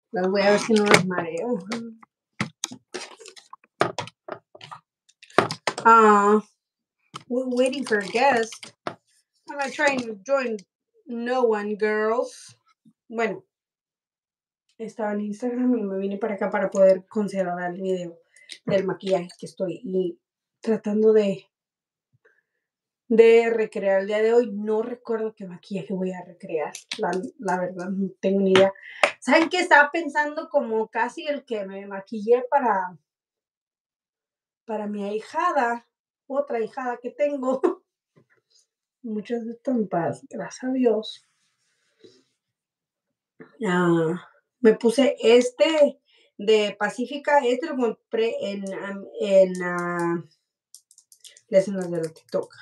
Voy a ver si no los mareo. We're waiting for a guest. I'm not trying to join no one, girls. Bueno, estaba en Instagram y me vine para acá para poder considerar el video del maquillaje que estoy tratando de recrear el día de hoy. No recuerdo qué maquillaje voy a recrear. La verdad, no tengo ni idea. ¿Saben qué? Estaba pensando como casi el que me maquillé para mi ahijada, otra ahijada que tengo. Muchas estampas, gracias a Dios. Me puse este de Pacífica. Este lo compré en lessons de TikTok.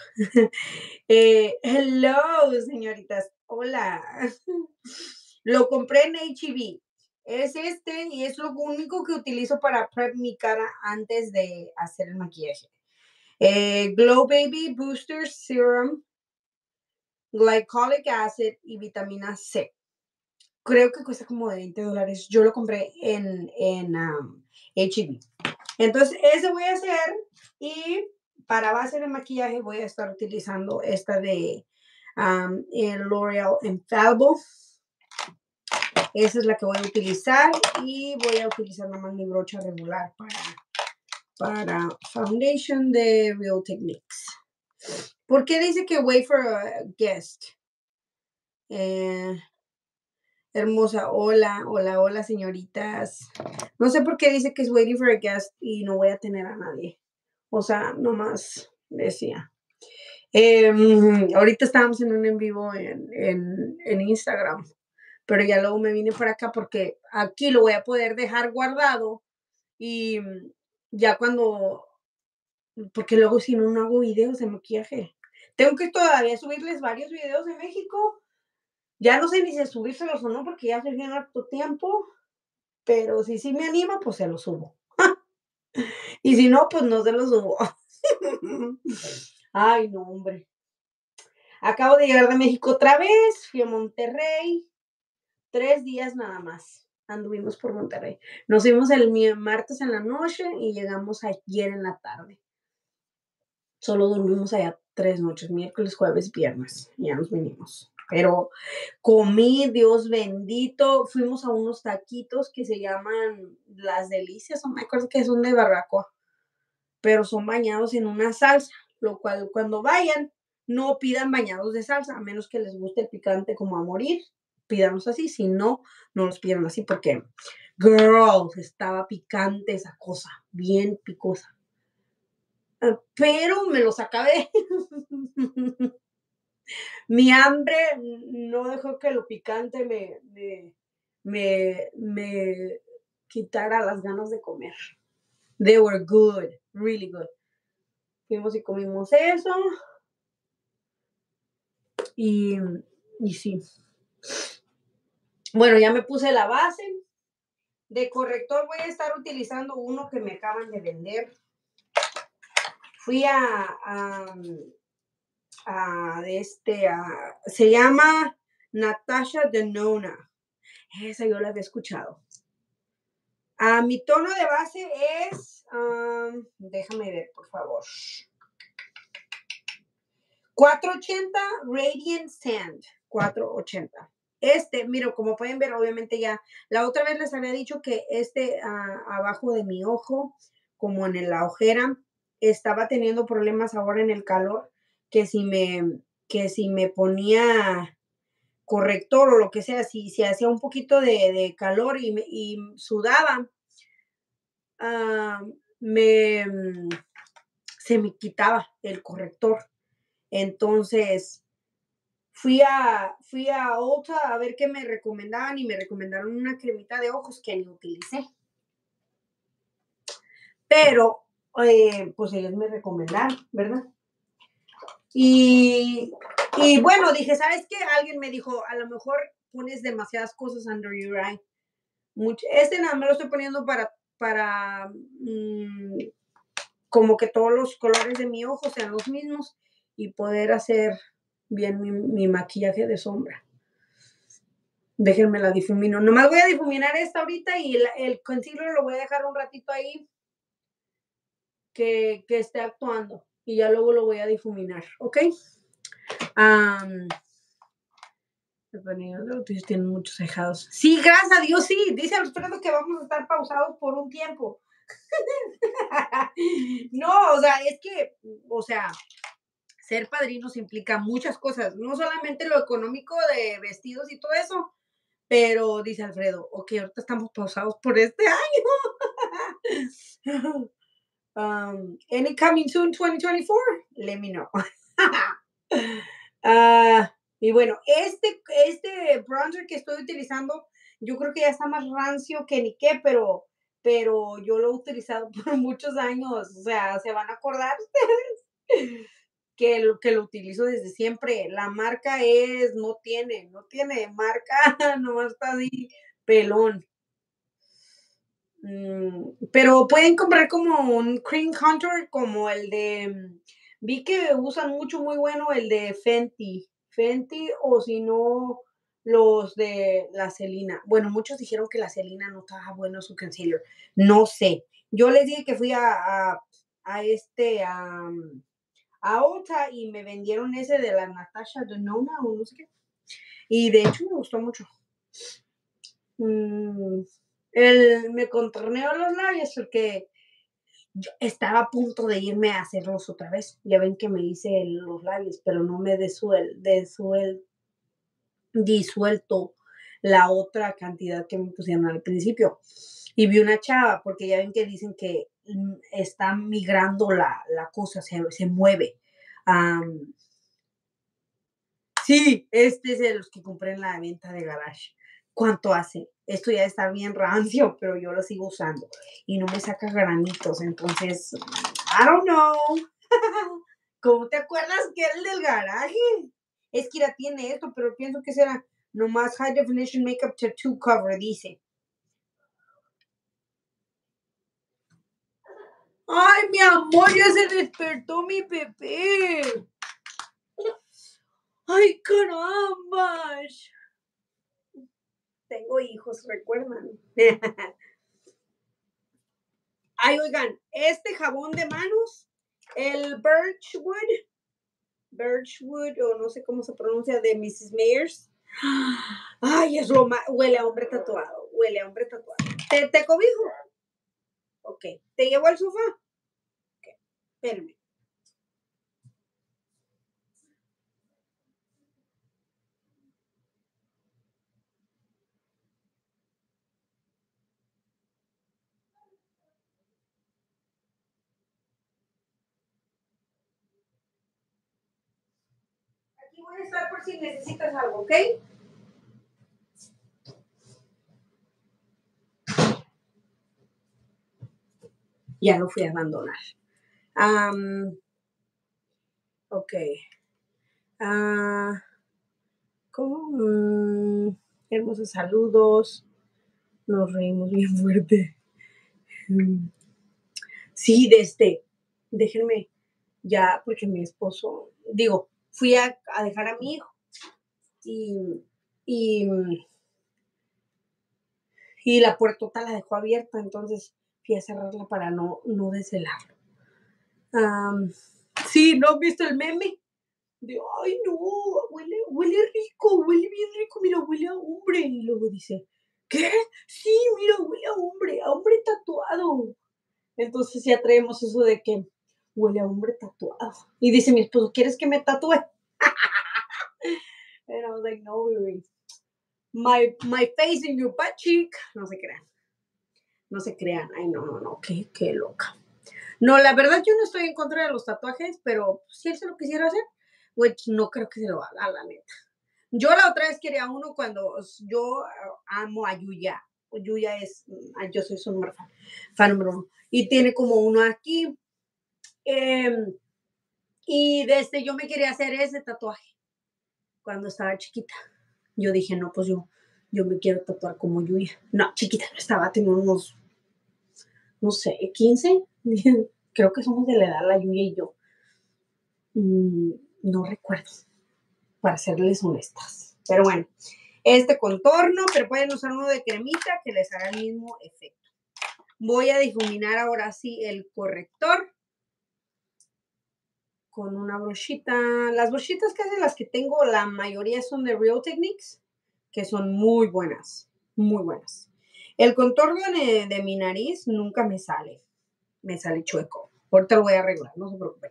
Hello, señoritas. Hola. Lo compré en H-E-B. Es este y es lo único que utilizo para prep mi cara antes de hacer el maquillaje. Glow Baby Booster Serum, Glycolic Acid y vitamina C. Creo que cuesta como de $20. Yo lo compré en H-E-B. Entonces, ese voy a hacer y para base de maquillaje voy a estar utilizando esta de el L'Oreal Infallible. Esa es la que voy a utilizar y voy a utilizar nomás mi brocha regular para foundation de Real Techniques. ¿Por qué dice que wait for a guest? Hermosa, hola, señoritas. No sé por qué dice que es waiting for a guest y no voy a tener a nadie. O sea, nomás decía. Ahorita estábamos en un en vivo en Instagram, pero ya luego me vine para acá porque aquí lo voy a poder dejar guardado y ya cuando, porque luego si no hago videos de maquillaje. Tengo que todavía subirles varios videos de México. Ya no sé ni si subírselos o no porque ya se viene harto tiempo, pero si sí me anima, pues se los subo. Y si no, pues no se los subo. Ay, no, hombre. Acabo de llegar de México otra vez, fui a Monterrey, 3 días nada más. Anduvimos por Monterrey. Nos fuimos el martes en la noche y llegamos ayer en la tarde. Solo dormimos allá 3 noches, miércoles, jueves, viernes. Ya nos vinimos. Pero comí, Dios bendito. Fuimos a unos taquitos que se llaman Las Delicias, no me acuerdo que son de barbacoa, pero son bañados en una salsa, lo cual cuando vayan, no pidan bañados de salsa, a menos que les guste el picante como a morir. Pídanlos así, si no, no los pidan así porque, girl, estaba picante esa cosa, bien picosa. Pero me los acabé. Mi hambre no dejó que lo picante me quitara las ganas de comer. They were good, really good. Fuimos y comimos eso. Y sí. Bueno, ya me puse la base. De corrector voy a estar utilizando uno que me acaban de vender. Fui se llama Natasha Denona. Esa yo la había escuchado. Mi tono de base es, déjame ver, por favor. 480 Radiant Sand. 480. Mira, como pueden ver, obviamente ya, la otra vez les había dicho que abajo de mi ojo, como en la ojera, estaba teniendo problemas ahora en el calor, que si me ponía corrector o lo que sea, si hacía un poquito de calor y sudaba, se me quitaba el corrector. Entonces, fui a Ulta a ver qué me recomendaban y me recomendaron una cremita de ojos que ni utilicé. Pero, pues ellos me recomendaron, ¿verdad? Y bueno, dije, ¿sabes qué? Alguien me dijo, a lo mejor pones demasiadas cosas under your eye. Nada me lo estoy poniendo para como que todos los colores de mi ojo sean los mismos y poder hacer bien mi maquillaje de sombra. Déjenme la difumino. Nomás voy a difuminar esta ahorita y el concealer lo voy a dejar un ratito ahí que esté actuando. Y ya luego lo voy a difuminar, ¿ok? Ustedes tienen muchos cejados. Sí, gracias a Dios, sí. Dice Alfredo que vamos a estar pausados por un tiempo. No, o sea, es que, o sea, ser padrinos implica muchas cosas, no solamente lo económico de vestidos y todo eso, pero dice Alfredo, ok, ahorita estamos pausados por este año. Any coming soon 2024? Let me know. Y bueno, este bronzer que estoy utilizando, yo creo que ya está más rancio que ni qué, pero yo lo he utilizado por muchos años, o sea, se van a acordar ustedes que lo utilizo desde siempre. La marca no tiene marca, nomás está así, pelón. Pero pueden comprar como un cream contour como el de, vi que usan mucho muy bueno el de Fenty o si no los de la Celina. Bueno, muchos dijeron que la Celina no estaba bueno su concealer. No sé. Yo les dije que fui a Ulta y me vendieron ese de la Natasha Denona o no sé qué. Y de hecho me gustó mucho. Me contorneó los labios porque yo estaba a punto de irme a hacerlos otra vez. Ya ven que me hice los labios, pero no me disuelto la otra cantidad que me pusieron al principio. Y vi una chava, porque ya ven que dicen que está migrando la cosa, se mueve. Sí, este es de los que compré en la venta de garage. ¿Cuánto hace? Esto ya está bien rancio, pero yo lo sigo usando y no me saca granitos, entonces, I don't know. ¿Cómo te acuerdas que era el del garaje? Es que ya tiene esto, pero pienso que será nomás High Definition Makeup Tattoo Cover, dice. Ay, mi amor, ya se despertó mi bebé. Ay, caramba. Tengo hijos, recuerdan. Ay, oigan, este jabón de manos, el Birchwood, o no sé cómo se pronuncia, de Mrs. Mayers. Ay, es huele a hombre tatuado, huele a hombre tatuado. ¿Te cobijo? Ok. ¿Te llevo al sofá? Ok, espérame. Aquí voy a estar por si necesitas algo, ¿ok? Ya lo fui a abandonar. Ok. ¿Cómo? Hermosos saludos. Nos reímos bien fuerte. Sí, déjenme ya, porque mi esposo, digo, fui a dejar a mi hijo y, y, y la puertota la dejó abierta, entonces fui a cerrarla para no desvelarlo. Sí, ¿no has visto el meme? De, ay, no, huele rico, huele bien rico, mira, huele a hombre. Y luego dice, ¿qué? Sí, mira, huele a hombre tatuado. Entonces ya traemos eso de que huele a hombre tatuado. Y dice mi esposo, ¿quieres que me tatúe? And I was like, no, baby. My face in your butt cheek. No se crean. No se crean. Ay, no. Qué loca. No, la verdad yo no estoy en contra de los tatuajes, pero si él se lo quisiera hacer, which no creo que se lo haga, la neta. Yo la otra vez quería uno cuando yo amo a Yuya. Yuya yo soy su fan número uno. Y tiene como uno aquí. Y yo me quería hacer ese tatuaje cuando estaba chiquita. Yo dije, no, pues yo me quiero tatuar como Yuya. No, chiquita no estaba, tenía unos, no sé, 15. Creo que somos de la edad, la Yuya y yo. No recuerdo, para serles honestas. Pero bueno, este contorno, pero pueden usar uno de cremita que les haga el mismo efecto. Voy a difuminar ahora sí el corrector con una brochita. Las brochitas casi las que tengo, la mayoría son de Real Techniques, que son muy buenas, muy buenas. El contorno de mi nariz nunca me sale chueco. Ahorita lo voy a arreglar, no se preocupen.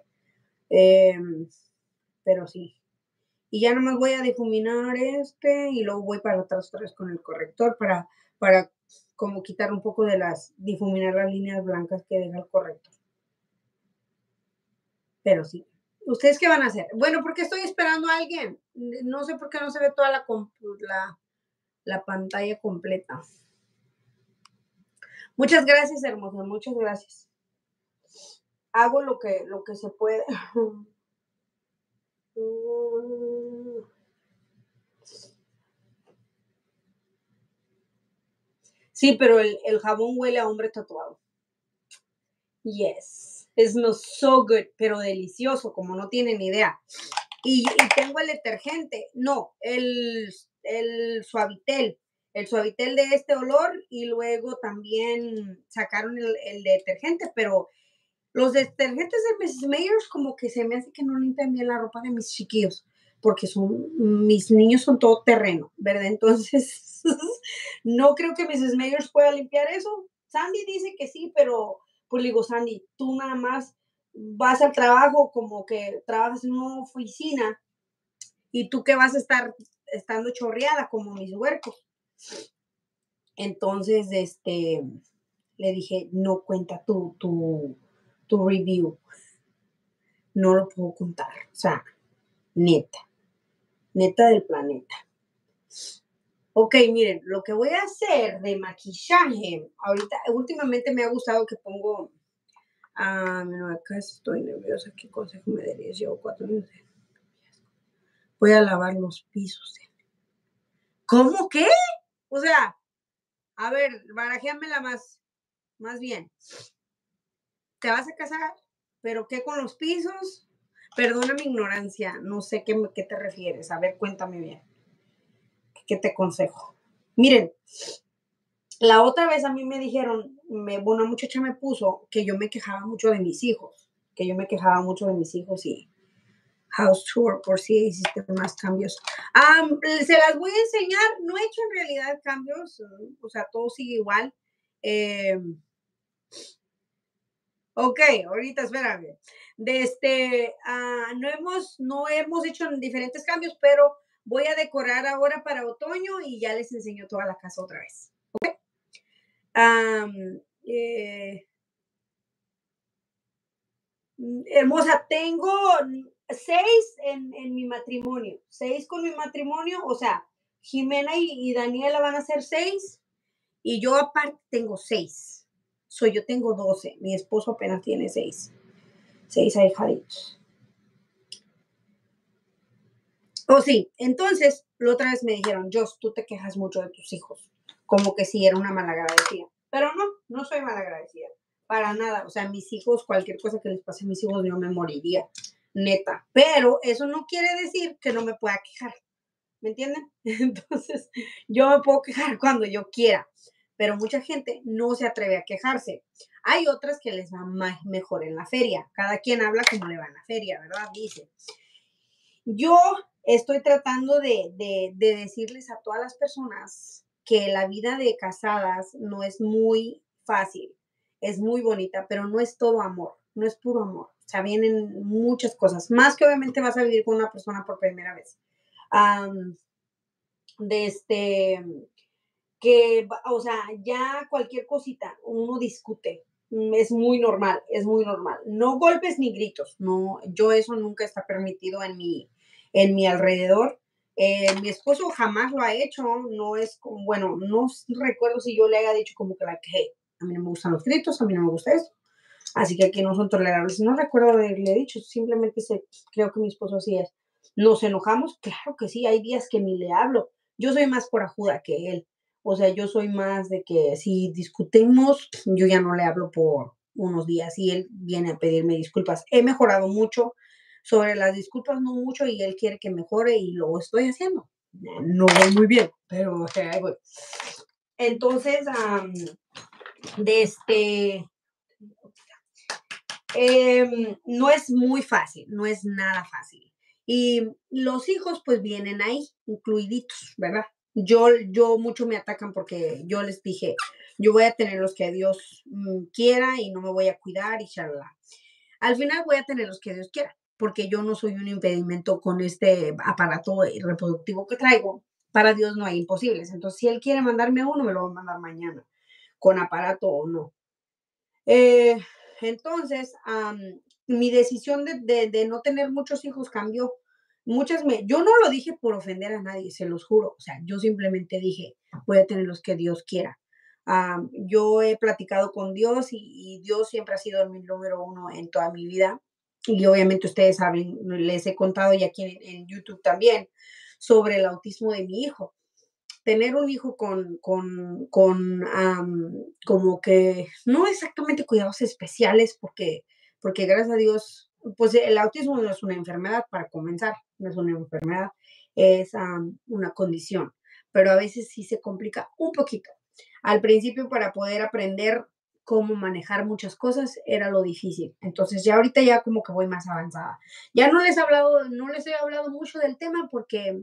Pero sí. Y ya nomás voy a difuminar y luego voy para atrás otra vez con el corrector para como quitar un poco de difuminar las líneas blancas que deja el corrector. Pero sí. ¿Ustedes qué van a hacer? Bueno, porque estoy esperando a alguien. No sé por qué no se ve toda la pantalla completa. Muchas gracias, hermosa. Muchas gracias. Hago lo que se puede. Sí, pero el jabón huele a hombre tatuado. Yes. It smells so good, pero delicioso, como no tienen idea. Y tengo el detergente, no, el Suavitel, el Suavitel de este olor y luego también sacaron el detergente, pero los detergentes de Mrs. Meyers como que se me hace que no limpian bien la ropa de mis chiquillos, porque mis niños son todo terreno, ¿verdad? Entonces, no creo que Mrs. Meyers pueda limpiar eso. Sandy dice que sí, pero pues le digo, Sandy, tú nada más vas al trabajo como que trabajas en una oficina y tú que vas a estar estando chorreada como mis huercos. Entonces, le dije, no cuenta tu review. No lo puedo contar. O sea, neta del planeta. Ok, miren, lo que voy a hacer de maquillaje, ahorita, últimamente me ha gustado que pongo, no, acá estoy nerviosa, ¿qué consejo me darías? Llevo 4 minutos. Voy a lavar los pisos. ¿Cómo qué? O sea, a ver, barajéamela más bien. ¿Te vas a casar? ¿Pero qué con los pisos? Perdona mi ignorancia, no sé qué te refieres. A ver, cuéntame bien. ¿Qué te aconsejo? Miren, la otra vez a mí me dijeron, una muchacha me puso que yo me quejaba mucho de mis hijos, y house tour por si hiciste más cambios. Se las voy a enseñar, no he hecho en realidad cambios, o sea, todo sigue igual. Ok, ahorita espérame. No hemos hecho diferentes cambios, pero voy a decorar ahora para otoño y ya les enseño toda la casa otra vez. ¿Ok? Hermosa, tengo 6 en mi matrimonio, 6 con mi matrimonio, o sea, Jimena y Daniela van a ser 6 y yo aparte tengo 6. Yo tengo 12, mi esposo apenas tiene 6 ahijaditos. Oh, sí, entonces, la otra vez me dijeron, Jos, tú te quejas mucho de tus hijos, como que si era una malagradecida. Pero no soy malagradecida, para nada. O sea, mis hijos, cualquier cosa que les pase a mis hijos, yo me moriría, neta. Pero eso no quiere decir que no me pueda quejar, ¿me entienden? Entonces, yo me puedo quejar cuando yo quiera, pero mucha gente no se atreve a quejarse. Hay otras que les va mejor en la feria. Cada quien habla como le va en la feria, ¿verdad? Dice. Yo estoy tratando de decirles a todas las personas que la vida de casadas no es muy fácil, es muy bonita, pero no es todo amor, no es puro amor. O sea, vienen muchas cosas, más que obviamente vas a vivir con una persona por primera vez. Am, de o sea, ya cualquier cosita, uno discute, es muy normal, es muy normal. No golpes ni gritos, no, yo eso nunca está permitido en mi alrededor. Mi esposo jamás lo ha hecho, no es como, bueno, no recuerdo si yo le haya dicho como que hey, a mí no me gustan los gritos, a mí no me gusta esto, así que aquí no son tolerables. No recuerdo haberle dicho, simplemente creo que mi esposo así es. ¿Nos enojamos? Claro que sí, hay días que ni le hablo. Yo soy más corajuda que él. O sea, yo soy más de que si discutimos, yo ya no le hablo por unos días y él viene a pedirme disculpas. He mejorado mucho sobre las disculpas, no mucho, y él quiere que mejore y lo estoy haciendo. no voy muy bien, pero ahí voy. Entonces, de no es muy fácil, no es nada fácil. Y los hijos pues vienen ahí, incluiditos, ¿verdad? Yo mucho me atacan porque yo les dije, yo voy a tener los que Dios quiera y no me voy a cuidar y charla. Al final voy a tener los que Dios quiera, porque yo no soy un impedimento con este aparato reproductivo que traigo. Para Dios no hay imposibles. Entonces, si Él quiere mandarme uno, me lo va a mandar mañana, con aparato o no. Eh, entonces, mi decisión de no tener muchos hijos cambió. Yo no lo dije por ofender a nadie, se los juro. O sea, yo simplemente dije, voy a tener los que Dios quiera. Yo he platicado con Dios y Dios siempre ha sido mi número uno en toda mi vida. Y obviamente ustedes saben, les he contado ya aquí en YouTube también sobre el autismo de mi hijo. Tener un hijo como que no exactamente cuidados especiales, porque gracias a Dios, pues el autismo no es una enfermedad para comenzar, no es una enfermedad, es una condición, pero a veces sí se complica un poquito. Al principio para poder aprender cómo manejar muchas cosas era lo difícil. Entonces ya ahorita ya como que voy más avanzada. Ya no les he hablado mucho del tema porque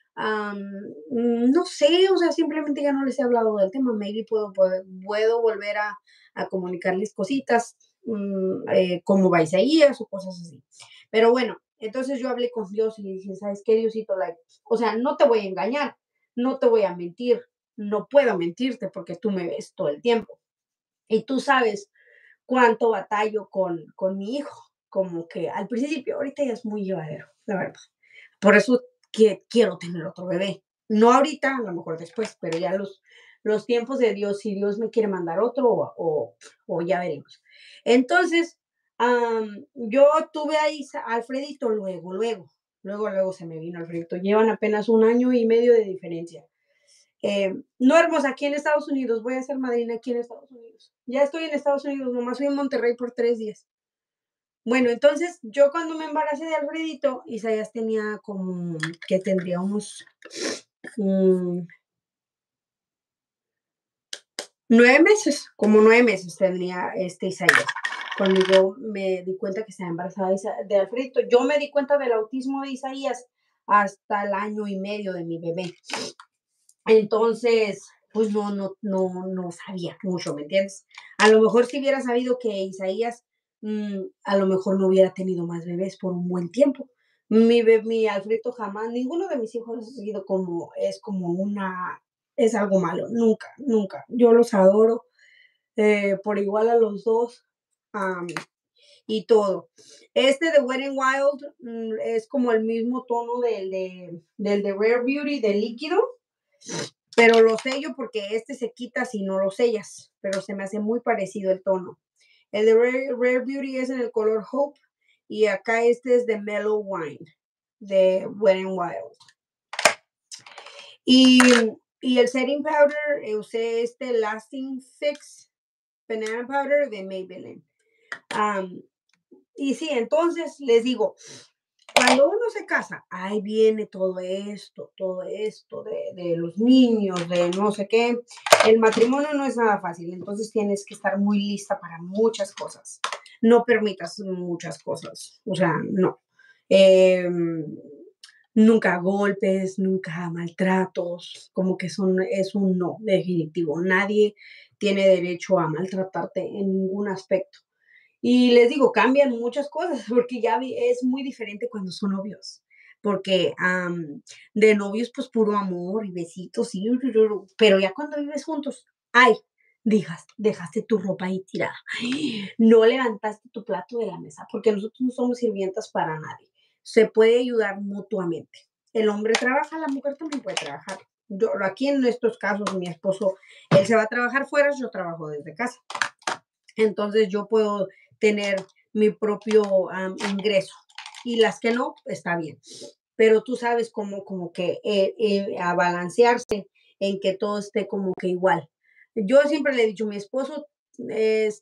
no sé, o sea, simplemente ya no les he hablado del tema. Maybe puedo volver a comunicarles cositas, como va Isaías o cosas así. Pero bueno, entonces yo hablé con Dios y le dije, ¿sabes qué, Diosito? Like, o sea, no te voy a engañar, no te voy a mentir, no puedo mentirte porque tú me ves todo el tiempo. Y tú sabes cuánto batallo con mi hijo. Como que al principio, ahorita ya es muy llevadero, la verdad. Por eso que quiero tener otro bebé. No ahorita, a lo mejor después, pero ya los tiempos de Dios, si Dios me quiere mandar otro o ya veremos. Entonces, yo tuve ahí a Alfredito luego se me vino Alfredito. Llevan apenas 1 año y medio de diferencia. No, hermosa, aquí en Estados Unidos, voy a ser madrina aquí en Estados Unidos. Ya estoy en Estados Unidos, nomás fui en Monterrey por 3 días. Bueno, entonces yo cuando me embaracé de Alfredito, Isaías tenía como que tendría unos mm, 9 meses, como 9 meses tendría Isaías. Cuando yo me di cuenta que estaba embarazada de Alfredito, yo me di cuenta del autismo de Isaías hasta el 1 año y medio de mi bebé. Entonces, pues no sabía mucho, ¿me entiendes? A lo mejor si hubiera sabido que Isaías, a lo mejor no hubiera tenido más bebés por un buen tiempo. Mi Alfredo jamás, ninguno de mis hijos ha sido es algo malo, nunca, nunca. Yo los adoro por igual a los dos am, y todo. Este de Wet n Wild es como el mismo tono del de Rare Beauty, de líquido, pero lo sello porque este se quita si no lo sellas, pero se me hace muy parecido el tono. El de Rare Beauty es en el color Hope y acá este es de Mellow Wine, de Wet n Wild. Y, y el setting powder, usé este Lasting Fix Banana Powder de Maybelline. Y sí, entonces les digo, cuando uno se casa, ahí viene todo esto de los niños, de no sé qué. El matrimonio no es nada fácil, entonces tienes que estar muy lista para muchas cosas. No permitas muchas cosas, o sea, no. Eh, Nunca golpes, nunca maltratos, como que es un no definitivo. Nadie tiene derecho a maltratarte en ningún aspecto. Y les digo, cambian muchas cosas, porque es muy diferente cuando son novios, porque de novios pues puro amor y besitos, pero ya cuando vives juntos, ay, dejaste tu ropa ahí tirada, no levantaste tu plato de la mesa, porque nosotros no somos sirvientas para nadie, se puede ayudar mutuamente. El hombre trabaja, la mujer también puede trabajar. Aquí en estos casos, mi esposo, él se va a trabajar fuera, yo trabajo desde casa. Entonces yo puedo tener mi propio ingreso y las que no, está bien. Pero tú sabes cómo como que a balancearse en que todo esté como que igual. Yo siempre le he dicho, mi esposo,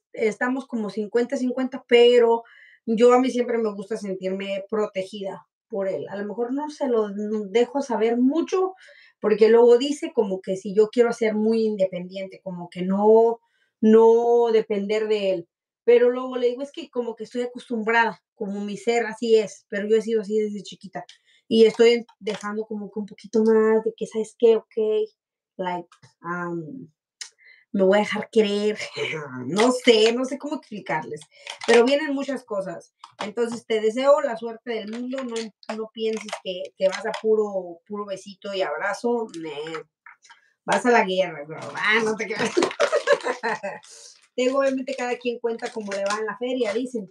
estamos como 50-50, pero yo a mí siempre me gusta sentirme protegida por él. A lo mejor no se lo dejo saber mucho, porque luego dice como que si yo quiero ser muy independiente, como que no depender de él. Pero luego le digo, es que como que estoy acostumbrada, como mi ser así es, pero yo he sido así desde chiquita. Y estoy dejando como que un poquito más de que, ¿sabes qué? Ok, like, um, me voy a dejar querer, no sé cómo explicarles, pero vienen muchas cosas. Entonces te deseo la suerte del mundo, no pienses que vas a puro besito y abrazo, vas a la guerra, bro. No te creas. Tengo, obviamente cada quien cuenta cómo le va en la feria, dicen.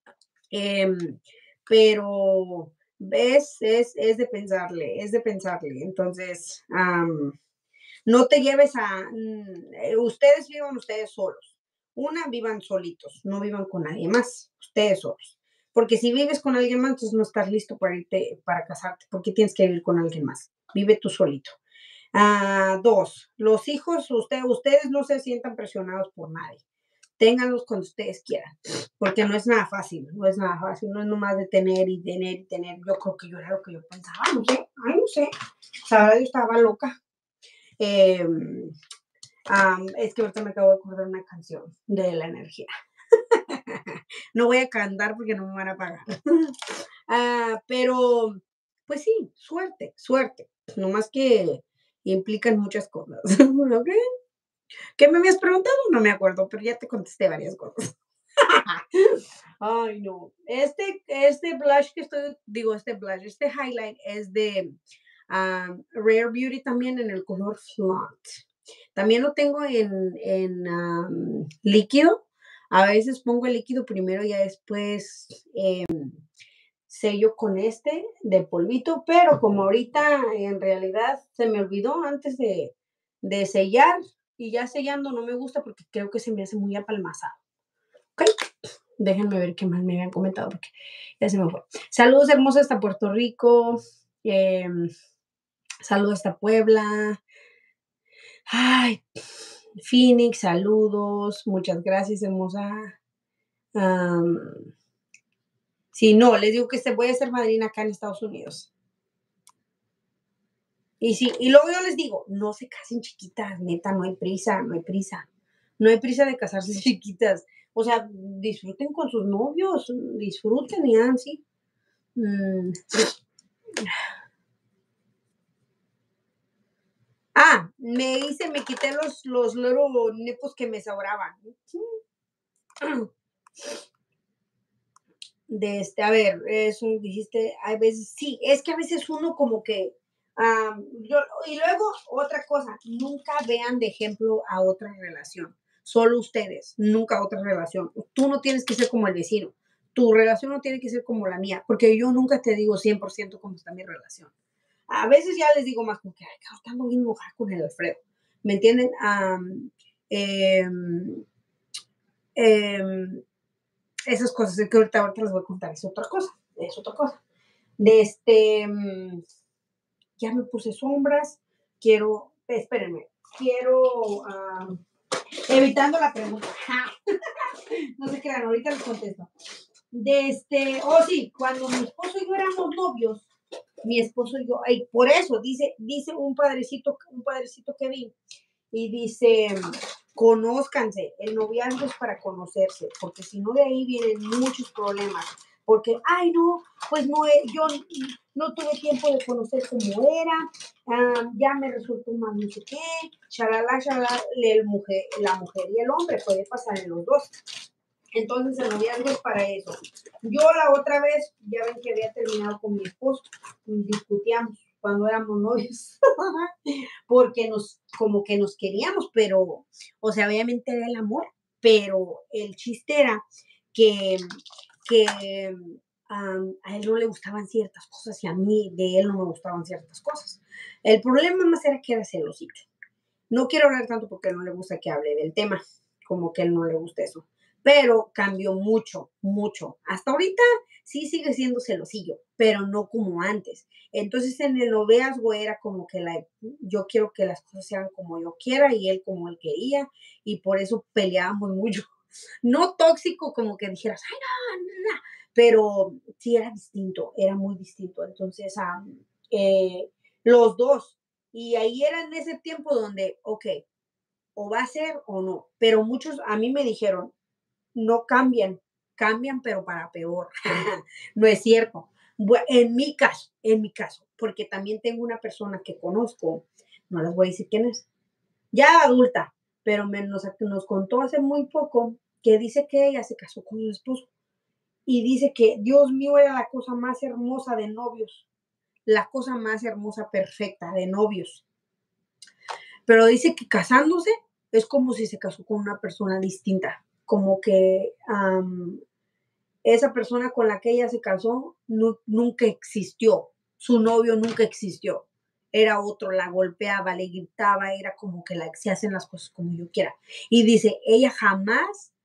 Pero es de pensarle, es de pensarle. Entonces, no te lleves ustedes vivan ustedes solos. Vivan solitos, no vivan con nadie más, ustedes solos. Porque si vives con alguien más, entonces no estás listo para irte, para casarte, porque tienes que vivir con alguien más. Vive tú solito. Dos, los hijos, ustedes no se sientan presionados por nadie. Ténganlos cuando ustedes quieran, porque no es nada fácil, no es nada fácil, no es nomás de tener y tener y tener. Yo creo que yo era lo que yo pensaba, no sé, no sé. O sea, yo estaba loca. Eh, es que ahorita me acabo de acordar una canción de la energía. No voy a cantar porque no me van a pagar. Pero, pues sí, suerte, suerte. No más que implican muchas cosas. ¿Ok? ¿Qué me habías preguntado? No me acuerdo, pero ya te contesté varias cosas. Ay, no. Este blush que este highlight es de Rare Beauty también en el color Flaunt. También lo tengo en líquido. A veces pongo el líquido primero y ya después sello con este de polvito, pero como ahorita en realidad se me olvidó antes de sellar y ya sellando no me gusta porque creo que se me hace muy apalmazado. ¿Ok? Déjenme ver qué más me habían comentado porque ya se me fue. Saludos hermosos hasta Puerto Rico. Eh, saludos hasta Puebla. Ay, Phoenix, saludos. Muchas gracias, hermosa. Sí, no, les digo que voy a ser madrina acá en Estados Unidos. Y sí, y luego yo les digo, no se casen chiquitas, neta, no hay prisa, no hay prisa. No hay prisa de casarse chiquitas. O sea, disfruten con sus novios, disfruten y así. Me quité los little nipples que me sobraban. A ver, eso dijiste, hay veces, sí, es que a veces uno como que, y luego otra cosa, nunca vean de ejemplo a otra relación, solo ustedes, nunca otra relación. Tú no tienes que ser como el vecino, tu relación no tiene que ser como la mía, porque yo nunca te digo 100% cómo está mi relación. A veces ya les digo más como que, ay, cabrón, estando bien enojada con el Alfredo, ¿me entienden? Em, em, esas cosas que ahorita les voy a contar, es otra cosa. Ya me puse sombras, espérenme, evitando la pregunta. No se crean, ahorita les contesto. Sí, cuando mi esposo y yo éramos novios, mi esposo y yo, por eso dice un padrecito que vi, y dice, conózcanse, el noviazgo es para conocerse, porque si no de ahí vienen muchos problemas, porque, ay no, pues no, yo no tuve tiempo de conocer cómo era, ya me resultó más no sé qué, shalala, la mujer y el hombre, puede pasar en los dos. Entonces el noviazgo es para eso. Yo la otra vez, ya ven que había terminado con mi esposo, discutíamos cuando éramos novios, porque como que nos queríamos, pero, o sea, obviamente era el amor, pero el chiste era que, que a él no le gustaban ciertas cosas y a mí de él no me gustaban ciertas cosas. El problema más era que era celosito. No quiero hablar tanto porque no le gusta que hable del tema, como que a él no le gusta eso. Pero cambió mucho, mucho. Hasta ahorita sí sigue siendo celosillo, pero no como antes. Entonces en el noviazgo era como que yo quiero que las cosas sean como yo quiera y él como él quería, y por eso peleábamos mucho. No tóxico como que dijeras, ay, no, no, no, pero sí era distinto, era muy distinto. Entonces, eh, los dos. Y ahí era en ese tiempo donde, ok, o va a ser o no. Pero muchos a mí me dijeron, no cambian, cambian pero para peor. No es cierto. En mi caso, porque también tengo una persona que conozco, no les voy a decir quién es, ya adulta, pero nos contó hace muy poco que dice que ella se casó con su esposo y dice que, Dios mío, era la cosa más hermosa de novios, la cosa más hermosa, perfecta de novios. Pero dice que casándose es como si se casó con una persona distinta, como que esa persona con la que ella se casó nunca existió, su novio nunca existió. Era otro, la golpeaba, le gritaba, era como que se hacen las cosas como yo quiera. Y dice, ella jamás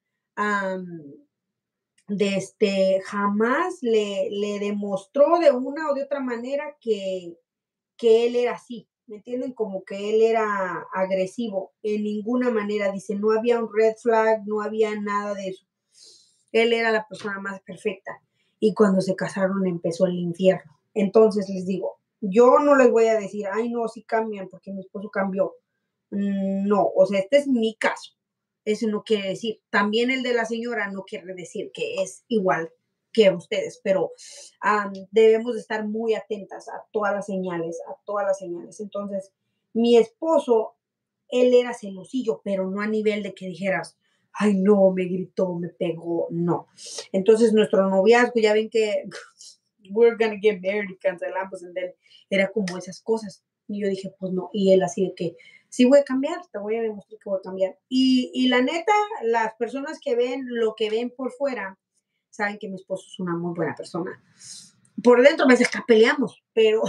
jamás le demostró de una o de otra manera que él era así, ¿me entienden? Como que él era agresivo, en ninguna manera, dice, no había un red flag, no había nada de eso. Él era la persona más perfecta. Y cuando se casaron empezó el infierno. Entonces les digo, yo no les voy a decir, ay, no, sí cambian porque mi esposo cambió. No, o sea, este es mi caso. Eso no quiere decir, también el de la señora no quiere decir que es igual que ustedes, pero debemos de estar muy atentas a todas las señales, a todas las señales. Entonces, mi esposo, él era celosillo, pero no a nivel de que dijeras, ay, no, me gritó, me pegó, no. Entonces, nuestro noviazgo, ya ven que we're gonna get married, cancelamos, and then, era como esas cosas. Y yo dije, pues no, y él así de que, sí voy a cambiar, te voy a demostrar que voy a cambiar. Y la neta, las personas que ven lo que ven por fuera, saben que mi esposo es una muy buena persona. Por dentro me dice que peleamos, pero,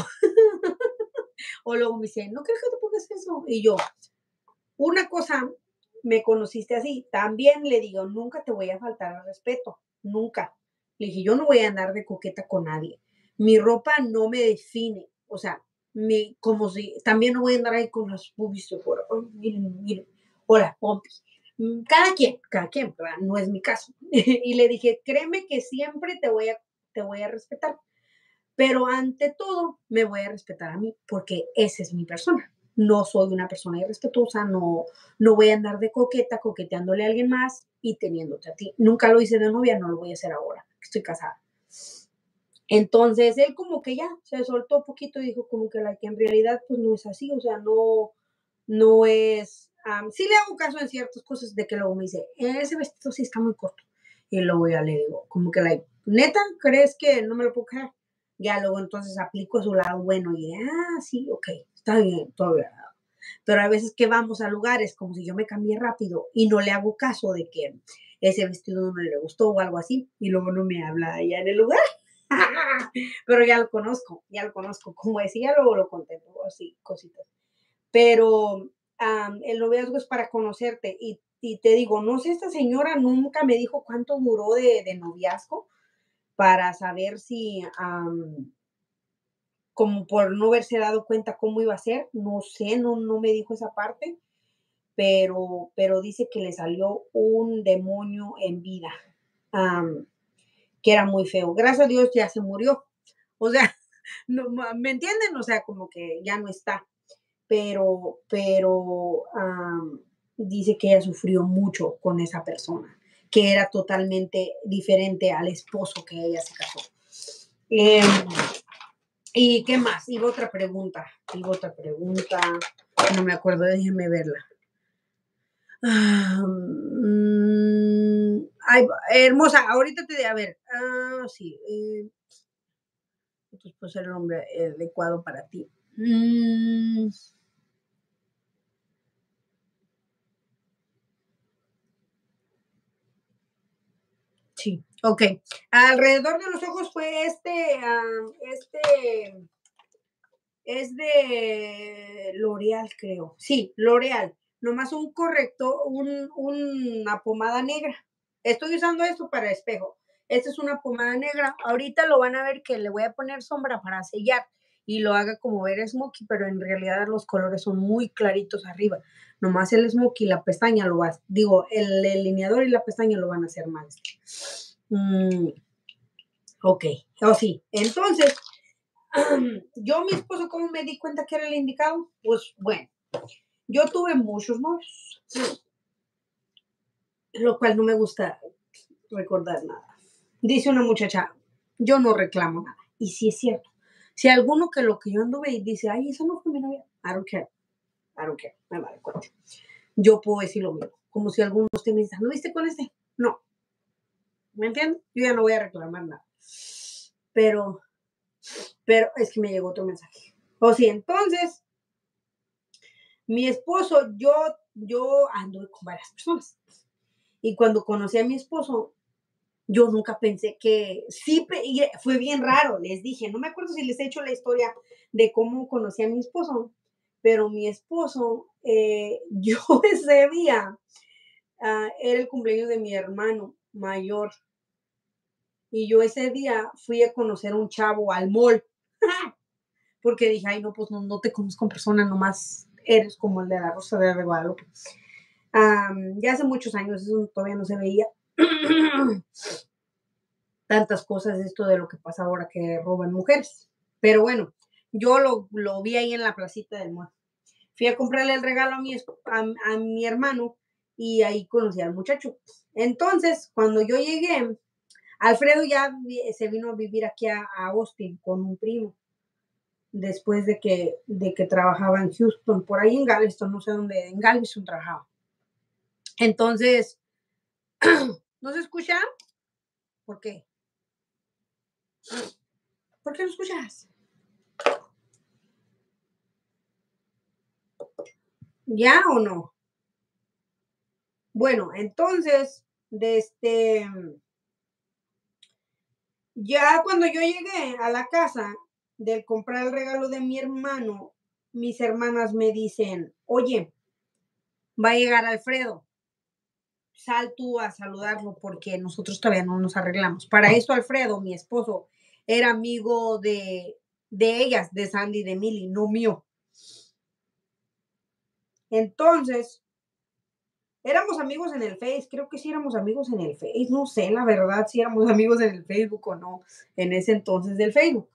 o luego me dice, no creo que te pongas eso. Y yo, una cosa, me conociste así, también le digo, nunca te voy a faltar al respeto, nunca. Le dije, yo no voy a andar de coqueta con nadie. Mi ropa no me define, o sea, como si, también no voy a andar ahí con las boobies de fuera, oh, miren, miren, o las pompis. Cada quien, ¿verdad? No es mi caso. Y le dije, créeme que siempre te voy a respetar, pero ante todo me voy a respetar a mí, porque esa es mi persona. No soy una persona irrespetuosa, no voy a andar de coqueta, coqueteándole a alguien más y teniéndote a ti. Nunca lo hice de novia, no lo voy a hacer ahora, estoy casada. Entonces él como que ya se soltó un poquito y dijo como que en realidad pues no es así, o sea, no es, sí le hago caso en ciertas cosas de que luego me dice, ese vestido sí está muy corto. Y luego ya le digo, como que neta, ¿crees que no me lo puedo creer? Ya luego entonces aplico su lado bueno y sí, ok, está bien, todo bien. Pero a veces que vamos a lugares como si yo me cambié rápido y no le hago caso de que ese vestido no le gustó o algo así y luego no me habla allá en el lugar. Pero ya lo conozco, como decía, luego lo conté, así, cositas. Pero el noviazgo es para conocerte y te digo, no sé, esta señora nunca me dijo cuánto duró de noviazgo para saber si, como por no haberse dado cuenta cómo iba a ser, no sé, no me dijo esa parte, pero dice que le salió un demonio en vida, am, que era muy feo. Gracias a Dios ya se murió. O sea, no, ¿me entienden? O sea, como que ya no está. Pero dice que ella sufrió mucho con esa persona, que era totalmente diferente al esposo que ella se casó. Eh, ¿Y qué más? Iba otra pregunta, no me acuerdo, déjenme verla. Ay, hermosa, ahorita te a ver, sí, entonces pues el nombre adecuado para ti. Sí, ok. Alrededor de los ojos fue es de L'Oreal, creo. Sí, L'Oreal. Nomás una pomada negra. Estoy usando esto para espejo. Esta es una pomada negra. Ahorita lo van a ver que le voy a poner sombra para sellar y lo haga como ver smokey, pero en realidad los colores son muy claritos arriba. Nomás el smokey y la pestaña el delineador y la pestaña lo van a hacer más. Ok, o sí. Entonces, yo, mi esposo, ¿cómo me di cuenta que era el indicado? Pues bueno, yo tuve muchos novios, lo cual no me gusta recordar nada. Dice una muchacha, yo no reclamo nada. Y sí es cierto. Si alguno que lo que yo anduve y dice, ay, eso no fue mi novia, I don't care, me vale cuenta. Yo puedo decir lo mismo. Como si alguno de me dice, ¿no viste con este? No, ¿me entiendes? Yo ya no voy a reclamar nada. Pero, pero es que me llegó otro mensaje. O sea, entonces, mi esposo, yo ando con varias personas. Y cuando conocí a mi esposo, yo nunca pensé que, sí, y fue bien raro, les dije, no me acuerdo si les he hecho la historia de cómo conocí a mi esposo, pero mi esposo, yo ese día, era el cumpleaños de mi hermano mayor, y yo ese día fui a conocer a un chavo al mall, porque dije, ay, no, pues no, no te conozco en persona, nomás eres como el de la Rosa de Guadalupe. Ya hace muchos años, eso todavía no se veía. Tantas cosas esto de lo que pasa ahora que roban mujeres. Pero bueno, yo lo vi ahí en la placita del mall. Fui a comprarle el regalo a mi hermano y ahí conocí al muchacho. Entonces, cuando yo llegué, Alfredo ya se vino a vivir aquí a Austin con un primo, después de que trabajaba en Houston, por ahí en Galveston, no sé dónde, en Galveston trabajaba. Entonces, ¿no se escucha? ¿Por qué? ¿Por qué no escuchas? ¿Ya o no? Bueno, entonces, ya cuando yo llegué a la casa del comprar el regalo de mi hermano, mis hermanas me dicen, oye, va a llegar Alfredo, sal tú a saludarlo porque nosotros todavía no nos arreglamos. Para eso Alfredo, mi esposo, era amigo de ellas, de Sandy y de Milly, no mío. Entonces, éramos amigos en el Face, creo que sí éramos amigos en el Face, no sé la verdad si éramos amigos en el Facebook o no, en ese entonces del Facebook.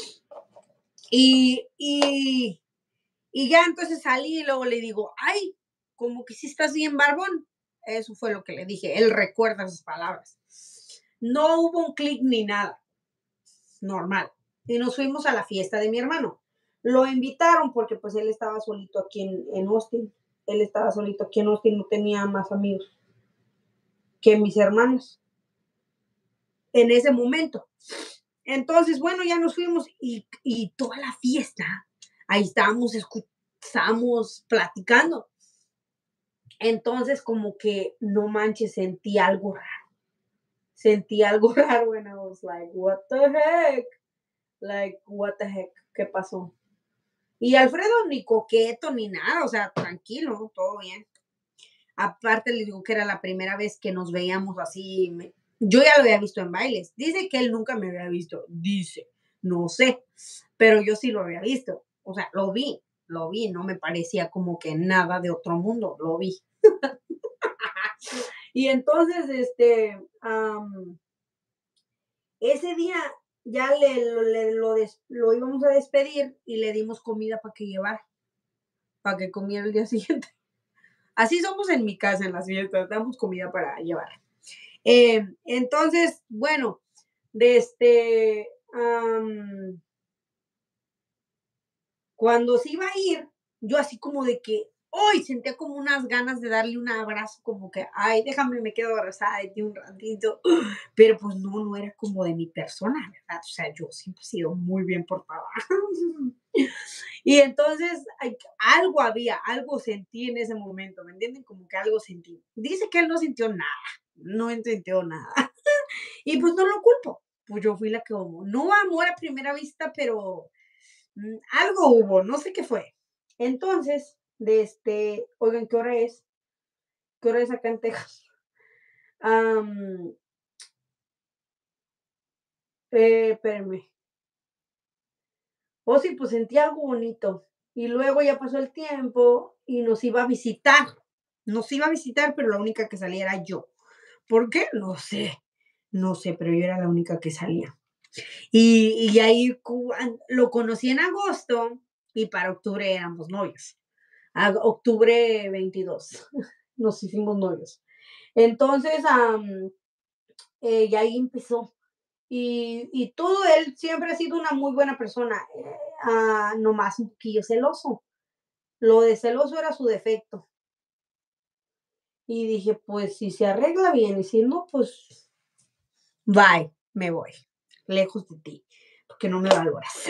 Y, y, y ya entonces salí y luego le digo, ay, como que sí estás bien barbón. Eso fue lo que le dije, él recuerda esas palabras. No hubo un clic ni nada, normal. Y nos fuimos a la fiesta de mi hermano. Lo invitaron porque pues él estaba solito aquí en Austin. Él estaba solito aquí en Austin, no tenía más amigos que mis hermanos en ese momento. Entonces, bueno, ya nos fuimos y toda la fiesta, ahí estábamos platicando. Entonces, como que, no manches, sentí algo raro. Sentí algo raro and I was like, what the heck? Like, what the heck? ¿Qué pasó? Y Alfredo ni coqueto ni nada, o sea, tranquilo, todo bien. Aparte le digo que era la primera vez que nos veíamos así. Yo ya lo había visto en bailes. Dice que él nunca me había visto. Dice, no sé, pero yo sí lo había visto. O sea, lo vi, no me parecía como que nada de otro mundo, lo vi. Y entonces, ese día ya lo íbamos a despedir y le dimos comida para que llevara, para que comiera el día siguiente. Así somos en mi casa en las fiestas, damos comida para llevar. Entonces, bueno, de cuando se iba a ir, yo así como de que, hoy sentía como unas ganas de darle un abrazo, como que, ay, déjame, me quedo abrazada de ti un ratito, pero pues no, no era como de mi persona, ¿verdad? O sea, yo siempre he sido muy bien portada. Y entonces algo había, algo sentí en ese momento, ¿me entienden? Como que algo sentí. Dice que él no sintió nada, no entendió nada. Y pues no lo culpo, pues yo fui la que hubo. No amor a primera vista, pero algo hubo, no sé qué fue. Entonces, oigan, ¿qué hora es? ¿Qué hora es acá en Texas? Am, espérenme. Oh, sí, pues sentí algo bonito. Y luego ya pasó el tiempo y nos iba a visitar. Nos iba a visitar, pero la única que salía era yo. ¿Por qué? No sé. No sé, pero yo era la única que salía. Y ahí lo conocí en agosto y para octubre éramos novios. Octubre 22 nos hicimos novios. Entonces, y ahí empezó. Y todo él siempre ha sido una muy buena persona, nomás un poquillo celoso. Lo de celoso era su defecto. Y dije, pues si se arregla bien y si no, pues bye, me voy, lejos de ti, porque no me valoras.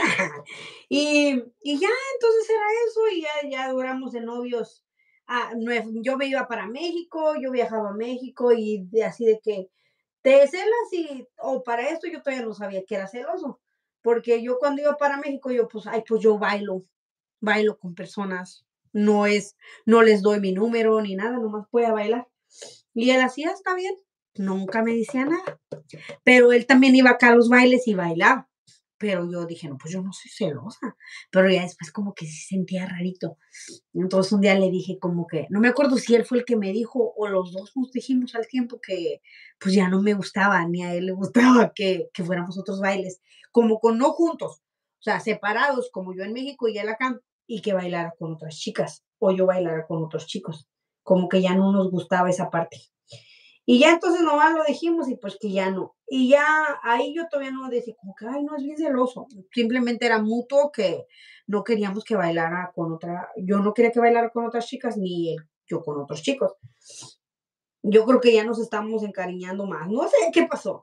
y ya, entonces era eso, y ya duramos de novios. Yo me iba para México, yo viajaba a México, así de que te celas o para esto yo todavía no sabía que era celoso, porque yo cuando iba para México, yo pues, ay, pues yo bailo con personas, no les doy mi número ni nada, nomás voy a bailar. Y él hacía, está bien, nunca me decía nada. Pero él también iba acá a los bailes y bailaba. Pero yo dije, no, pues yo no soy celosa. Pero ya después como que se sentía rarito. Entonces un día le dije como que, no me acuerdo si él fue el que me dijo o los dos nos dijimos al tiempo que pues ya no me gustaba, ni a él le gustaba que fuéramos a otros bailes, como con no juntos, o sea, separados, como yo en México y él acá, y que bailara con otras chicas, o yo bailara con otros chicos, como que ya no nos gustaba esa parte. Y ya entonces nomás lo dijimos y pues que ya no. Y ya ahí yo todavía no decía como que, ay, no es bien celoso. Simplemente era mutuo que no queríamos que bailara con otra, yo no quería que bailara con otras chicas, ni él, yo con otros chicos. Yo creo que ya nos estamos encariñando más. No sé qué pasó.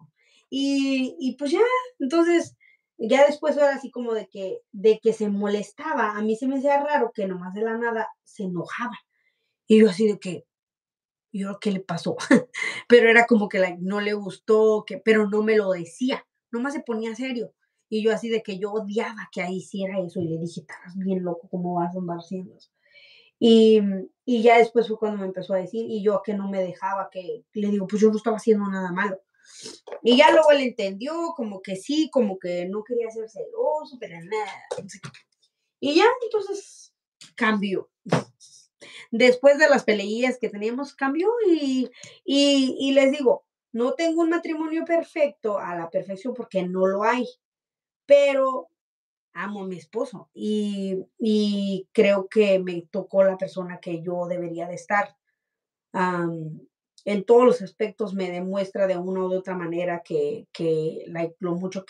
Y pues ya, entonces, ya después era así como de que se molestaba. A mí se me hacía raro que nomás de la nada se enojaba. Y yo así de que, yo, ¿qué le pasó? Pero era como que no le gustó, pero no me lo decía, nomás se ponía serio. Y yo así de que yo odiaba que ahí hiciera eso y le dije, estás bien loco, ¿cómo vas a andar haciendo eso? Y ya después fue cuando me empezó a decir, y yo que no me dejaba, que le digo, pues yo no estaba haciendo nada malo. Y ya luego él entendió, como que sí, como que no quería ser celoso, pero nada. No sé qué. Y ya, entonces cambió. Después de las peleillas que teníamos, cambió y les digo, no tengo un matrimonio perfecto a la perfección porque no lo hay, pero amo a mi esposo y creo que me tocó la persona que yo debería de estar. Am, en todos los aspectos me demuestra de una u otra manera lo mucho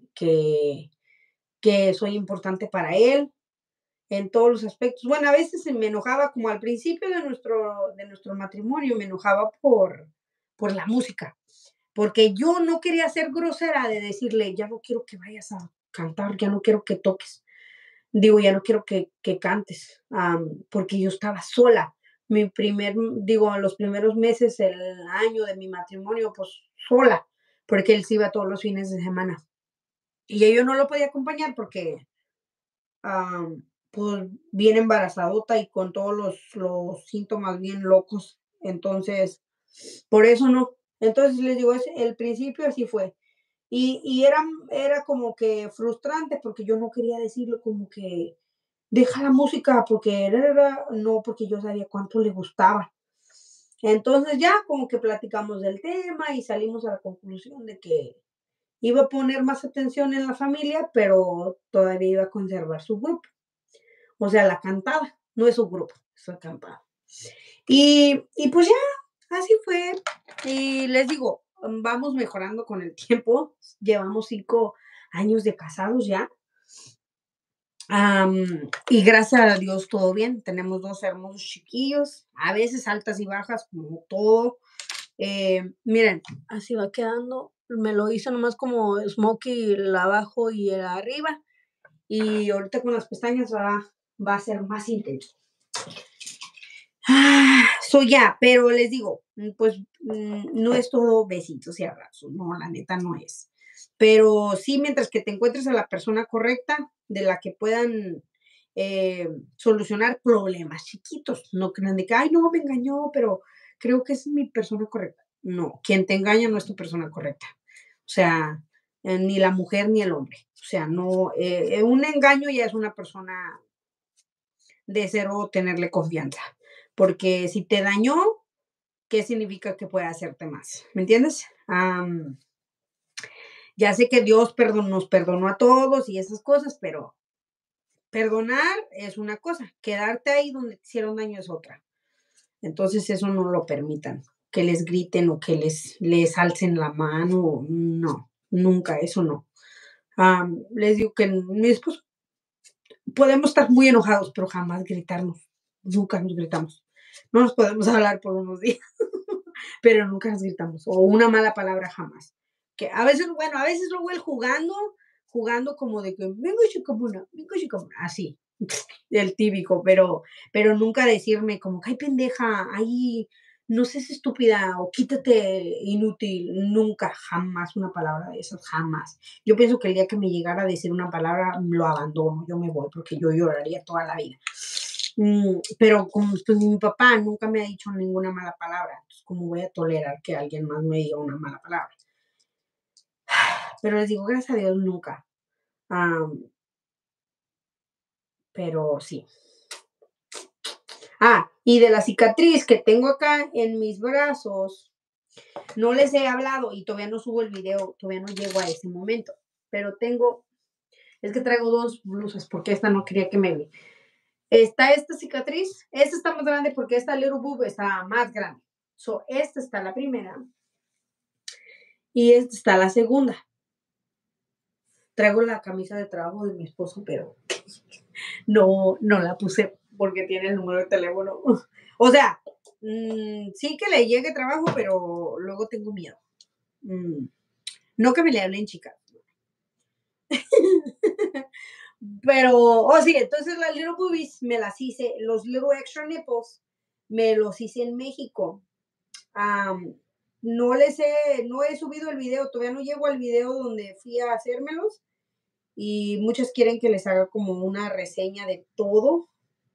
que soy importante para él en todos los aspectos. Bueno, a veces me enojaba como al principio de nuestro matrimonio, me enojaba por la música, porque yo no quería ser grosera de decirle, ya no quiero que vayas a cantar, ya no quiero que toques, digo, ya no quiero que cantes, porque yo estaba sola. Los primeros meses, el año de mi matrimonio, pues sola, porque él se iba todos los fines de semana. Y yo no lo podía acompañar porque pues bien embarazadota y con todos los síntomas bien locos. Entonces, por eso no. Entonces les digo, el principio así fue. Y era como que frustrante porque yo no quería decirlo como que deja la música porque no, porque yo sabía cuánto le gustaba. Entonces ya como que platicamos del tema y salimos a la conclusión de que iba a poner más atención en la familia, pero todavía iba a conservar su grupo. O sea, la cantada, no es un grupo, es la cantada. Y pues ya, así fue. Y les digo, vamos mejorando con el tiempo. Llevamos 5 años de casados ya. Y gracias a Dios todo bien. Tenemos 2 hermosos chiquillos, a veces altas y bajas, como todo. Miren, así va quedando. Me lo hice nomás como smokey el abajo y el arriba. Y ahorita con las pestañas va a ser más intenso. Ya, pero les digo, pues no es todo besitos y abrazos, no, la neta no es. Pero sí, mientras que te encuentres a la persona correcta, de la que puedan solucionar problemas chiquitos, no crean de que, ay, no, me engañó, pero creo que es mi persona correcta. No, quien te engaña no es tu persona correcta. O sea, ni la mujer ni el hombre. O sea, no, un engaño ya es una persona de cero tenerle confianza. Porque si te dañó, ¿qué significa que puede hacerte más? ¿Me entiendes? Ya sé que Dios nos perdonó a todos y esas cosas, pero perdonar es una cosa, quedarte ahí donde te hicieron daño es otra. Entonces eso no lo permitan, que les griten o que les alcen la mano, no, nunca, eso no. Les digo que mi esposo, podemos estar muy enojados, pero jamás gritarnos, nunca nos gritamos. No nos podemos hablar por unos días, pero nunca nos gritamos, o una mala palabra jamás. Que a veces, bueno, a veces luego él jugando como de que, vengo chicomuna, así, el típico, pero nunca decirme como, ay, pendeja, ay, no seas estúpida o quítate inútil, nunca, jamás una palabra de esas, jamás. Yo pienso que el día que me llegara a decir una palabra, lo abandono, yo me voy porque yo lloraría toda la vida. Pero como pues, mi papá nunca me ha dicho ninguna mala palabra, entonces, ¿cómo voy a tolerar que alguien más me diga una mala palabra? Pero les digo, gracias a Dios, nunca. Pero sí. Y de la cicatriz que tengo acá en mis brazos, no les he hablado y todavía no subo el video, todavía no llego a ese momento, pero es que traigo dos blusas porque esta no quería que me... Está esta cicatriz, esta está más grande porque esta little boob está más grande. Esta está la primera y esta está la segunda. Traigo la camisa de trabajo de mi esposo, pero no la puse porque tiene el número de teléfono. O sea, sí que le llegue trabajo, pero luego tengo miedo. No que me le hablen chica. Pero, sí, entonces las little boobies me las hice, los little extra nipples me los hice en México. No he subido el video, todavía no llego al video donde fui a hacérmelos y muchas quieren que les haga como una reseña de todo.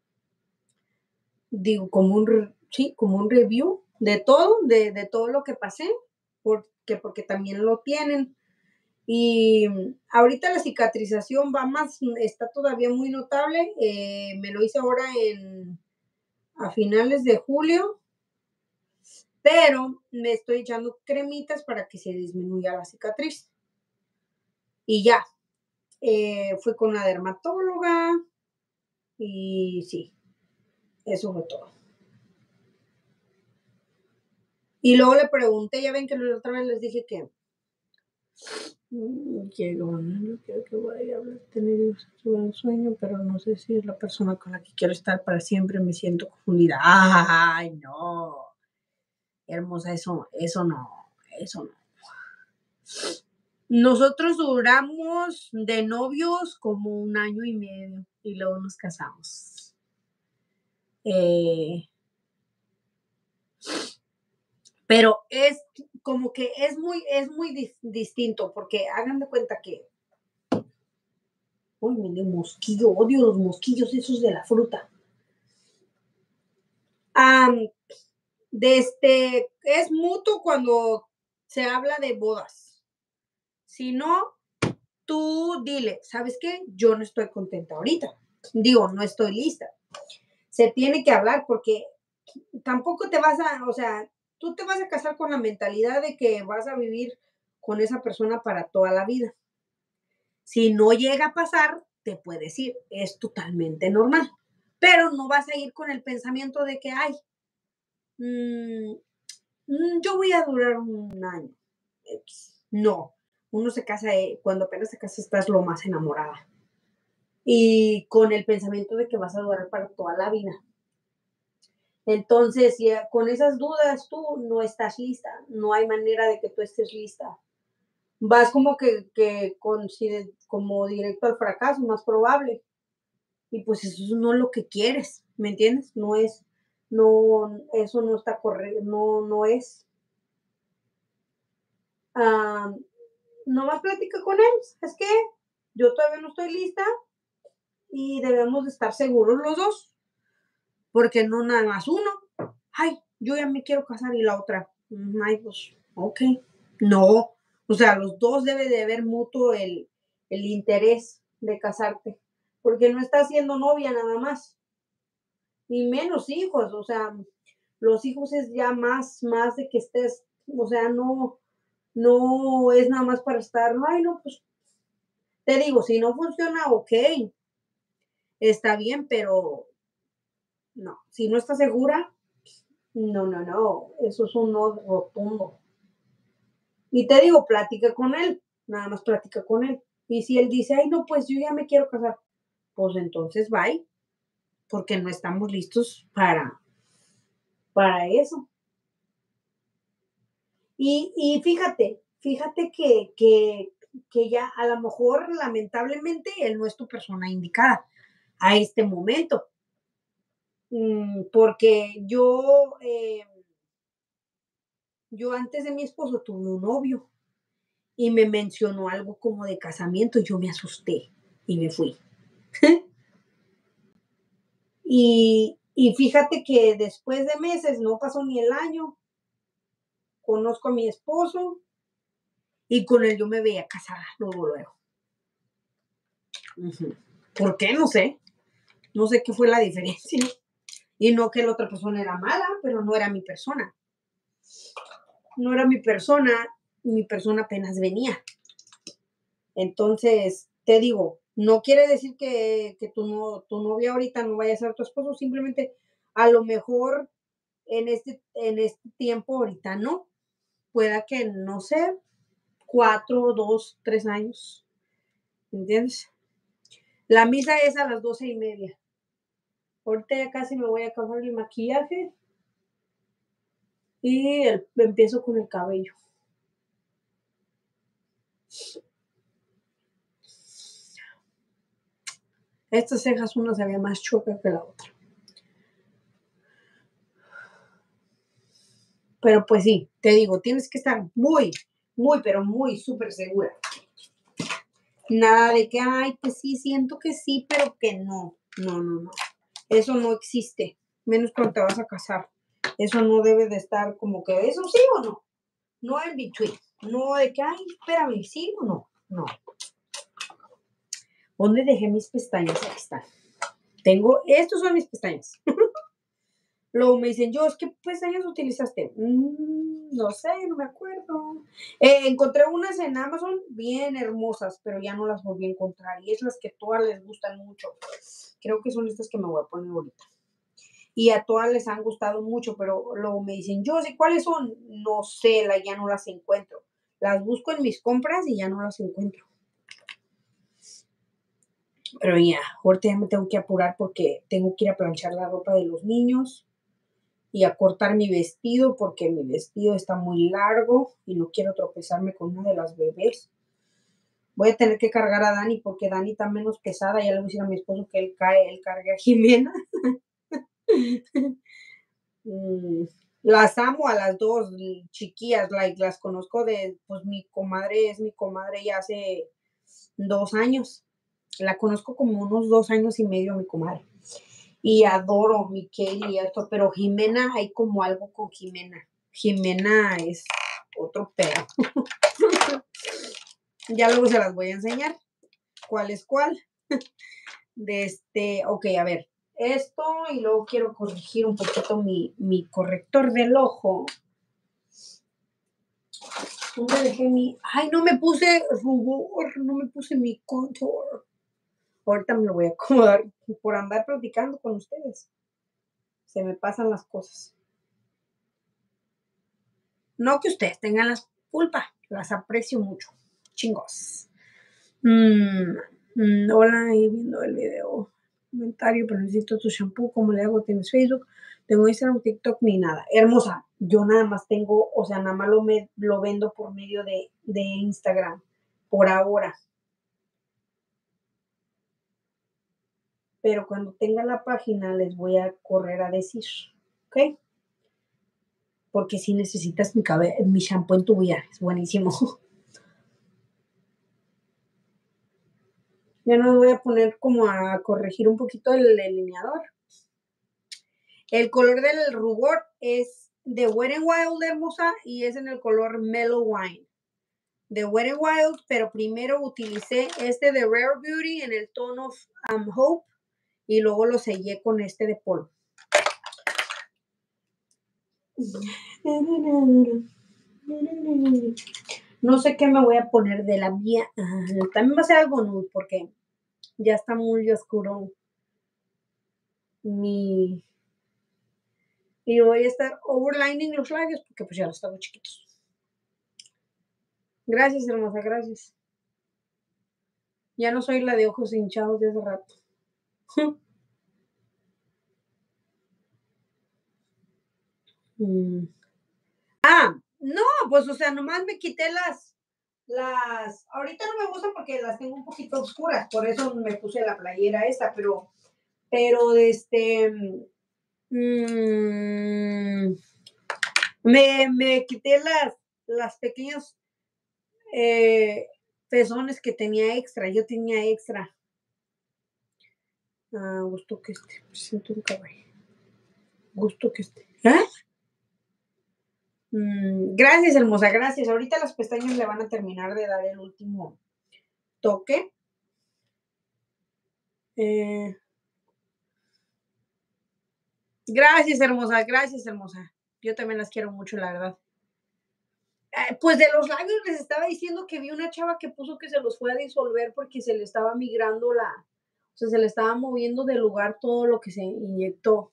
Digo, como un review de todo lo que pasé, porque también lo tienen. Y ahorita la cicatrización está todavía muy notable. Me lo hice ahora a finales de julio, pero me estoy echando cremitas para que se disminuya la cicatriz. Y ya, fui con una dermatóloga y sí, eso fue todo. Y luego le pregunté, ya ven que la otra vez les dije que no quiero que vaya a tener un sueño, pero no sé si es la persona con la que quiero estar para siempre, me siento confundida. ¡Ay, no! Hermosa, eso no. Nosotros duramos de novios como 1 año y medio y luego nos casamos. Pero es como que es muy distinto, porque hagan de cuenta que uy, mire, mosquillo, odio los mosquillos esos de la fruta. Es mutuo cuando se habla de bodas. Si no, tú dile, ¿sabes qué? Yo no estoy contenta ahorita. Digo, no estoy lista. Se tiene que hablar porque tampoco o sea, tú te vas a casar con la mentalidad de que vas a vivir con esa persona para toda la vida. Si no llega a pasar, te puedes ir, es totalmente normal, pero no vas a ir con el pensamiento de que, ay, yo voy a durar 1 año. No, uno se casa, cuando apenas se casa estás lo más enamorada y con el pensamiento de que vas a durar para toda la vida. Entonces, si con esas dudas tú no estás lista, no hay manera de que tú estés lista. Vas como como directo al fracaso, más probable. Y pues eso no es lo que quieres, ¿me entiendes? Eso no está correcto, no es. Nomás platica con él, es que yo todavía no estoy lista y debemos de estar seguros los dos, porque no nada más uno, ay, yo ya me quiero casar y la otra, ay, pues, ok, no, o sea, los dos debe de haber mutuo el interés de casarte, porque no estás siendo novia nada más, ni menos hijos, o sea, los hijos es ya más de que estés, o sea, no, No es nada más para estar, ay, no, pues te digo, si no funciona, ok, está bien, pero no, si no estás segura, no, no, no, eso es un no rotundo. Y te digo, platica con él, nada más platica con él. Y si él dice, ay, no, pues yo ya me quiero casar, pues entonces bye, porque no estamos listos para eso. Y fíjate que ya a lo mejor, lamentablemente, él no es tu persona indicada a este momento. Porque yo antes de mi esposo tuve un novio y me mencionó algo como de casamiento, y yo me asusté y me fui. Y fíjate que después de meses, no pasó ni el año, conozco a mi esposo y con él yo me veía casada luego, luego. Ujú. ¿Por qué? No sé. No sé qué fue la diferencia. Y no que la otra persona era mala, pero no era mi persona. No era mi persona apenas venía. Entonces, te digo, no quiere decir que tu novia ahorita no vaya a ser tu esposo, simplemente a lo mejor en este tiempo ahorita no. Pueda que, no sé, 4, 2, 3 años, ¿entiendes? La misa es a las 12:30. Ahorita ya casi me voy a acabar el maquillaje y empiezo con el cabello. Estas cejas, una se ve más chueca que la otra. Pero pues sí, te digo, tienes que estar muy, muy, pero muy súper segura. Nada de que, ay, pues sí, siento que sí, pero que no. No, no, no. Eso no existe. Menos cuando te vas a casar. Eso no debe de estar como que, ¿eso sí o no? No en between. No de que, ay, espérame, ¿sí o no? No. ¿Dónde dejé mis pestañas? Aquí están. Estos son mis pestañas. Luego me dicen, yo, ¿qué pestañas utilizaste? No sé, no me acuerdo. Encontré unas en Amazon bien hermosas, pero ya no las volví a encontrar. Y es las que a todas les gustan mucho. Creo que son estas que me voy a poner ahorita. Y a todas les han gustado mucho, pero luego me dicen, yo sé cuáles son. No sé, ya no las encuentro. Las busco en mis compras y ya no las encuentro. Pero ya, ahorita ya me tengo que apurar porque tengo que ir a planchar la ropa de los niños y a cortar mi vestido porque mi vestido está muy largo y no quiero tropezarme con una de las bebés. Voy a tener que cargar a Dani porque Dani está menos pesada. Ya le voy a decir a mi esposo que él cargue a Jimena. Las amo a las dos chiquillas, las conozco pues mi comadre es mi comadre ya hace 2 años. La conozco como unos 2 años y medio, mi comadre. Y adoro mi Kelly y esto, pero Jimena, hay como algo con Jimena. Jimena es otro pedo. Ya luego se las voy a enseñar. ¿Cuál es cuál? Ok, a ver. Esto, y luego quiero corregir un poquito mi corrector del ojo. ¿Dónde dejé ay, no me puse rubor, no me puse mi contour. Ahorita me lo voy a acomodar por andar platicando con ustedes. Se me pasan las cosas. No que ustedes tengan la culpa, las aprecio mucho. Chingos. Hola, ahí viendo el video. Comentario, pero necesito tu shampoo. ¿Cómo le hago? ¿Tienes Facebook? Tengo Instagram, TikTok, ni nada. Hermosa, yo nada más tengo, o sea, nada más lo vendo por medio de Instagram, por ahora. Pero cuando tenga la página les voy a correr a decir, ¿ok? Porque si necesitas mi shampoo en tu vida, es buenísimo. Ya nos voy a poner como a corregir un poquito el delineador. El color del rubor es de Wet n Wild, hermosa, y es en el color Mellow Wine. De Wet n Wild, pero primero utilicé este de Rare Beauty en el tono Hope y luego lo sellé con este de polvo. No sé qué me voy a poner de la mía. También va a ser algo nude porque ya está muy oscuro mi... Y voy a estar overlining los labios porque pues ya los tengo chiquitos. Gracias, hermosa, gracias. Ya no soy la de ojos hinchados de hace rato. No, pues o sea, nomás me quité ahorita no me gustan porque las tengo un poquito oscuras, por eso me puse la playera esta, pero mm, me quité las pequeñas pezones que tenía extra, yo tenía extra. Gusto que siento un caballo. Gusto que ¿eh? Gracias, hermosa, gracias. Ahorita las pestañas le van a terminar de dar el último toque. Gracias, hermosa, gracias, hermosa. Yo también las quiero mucho, la verdad. Pues de los labios les estaba diciendo que vi una chava que puso que se los fue a disolver porque se le estaba migrando o sea, se le estaba moviendo de lugar todo lo que se inyectó.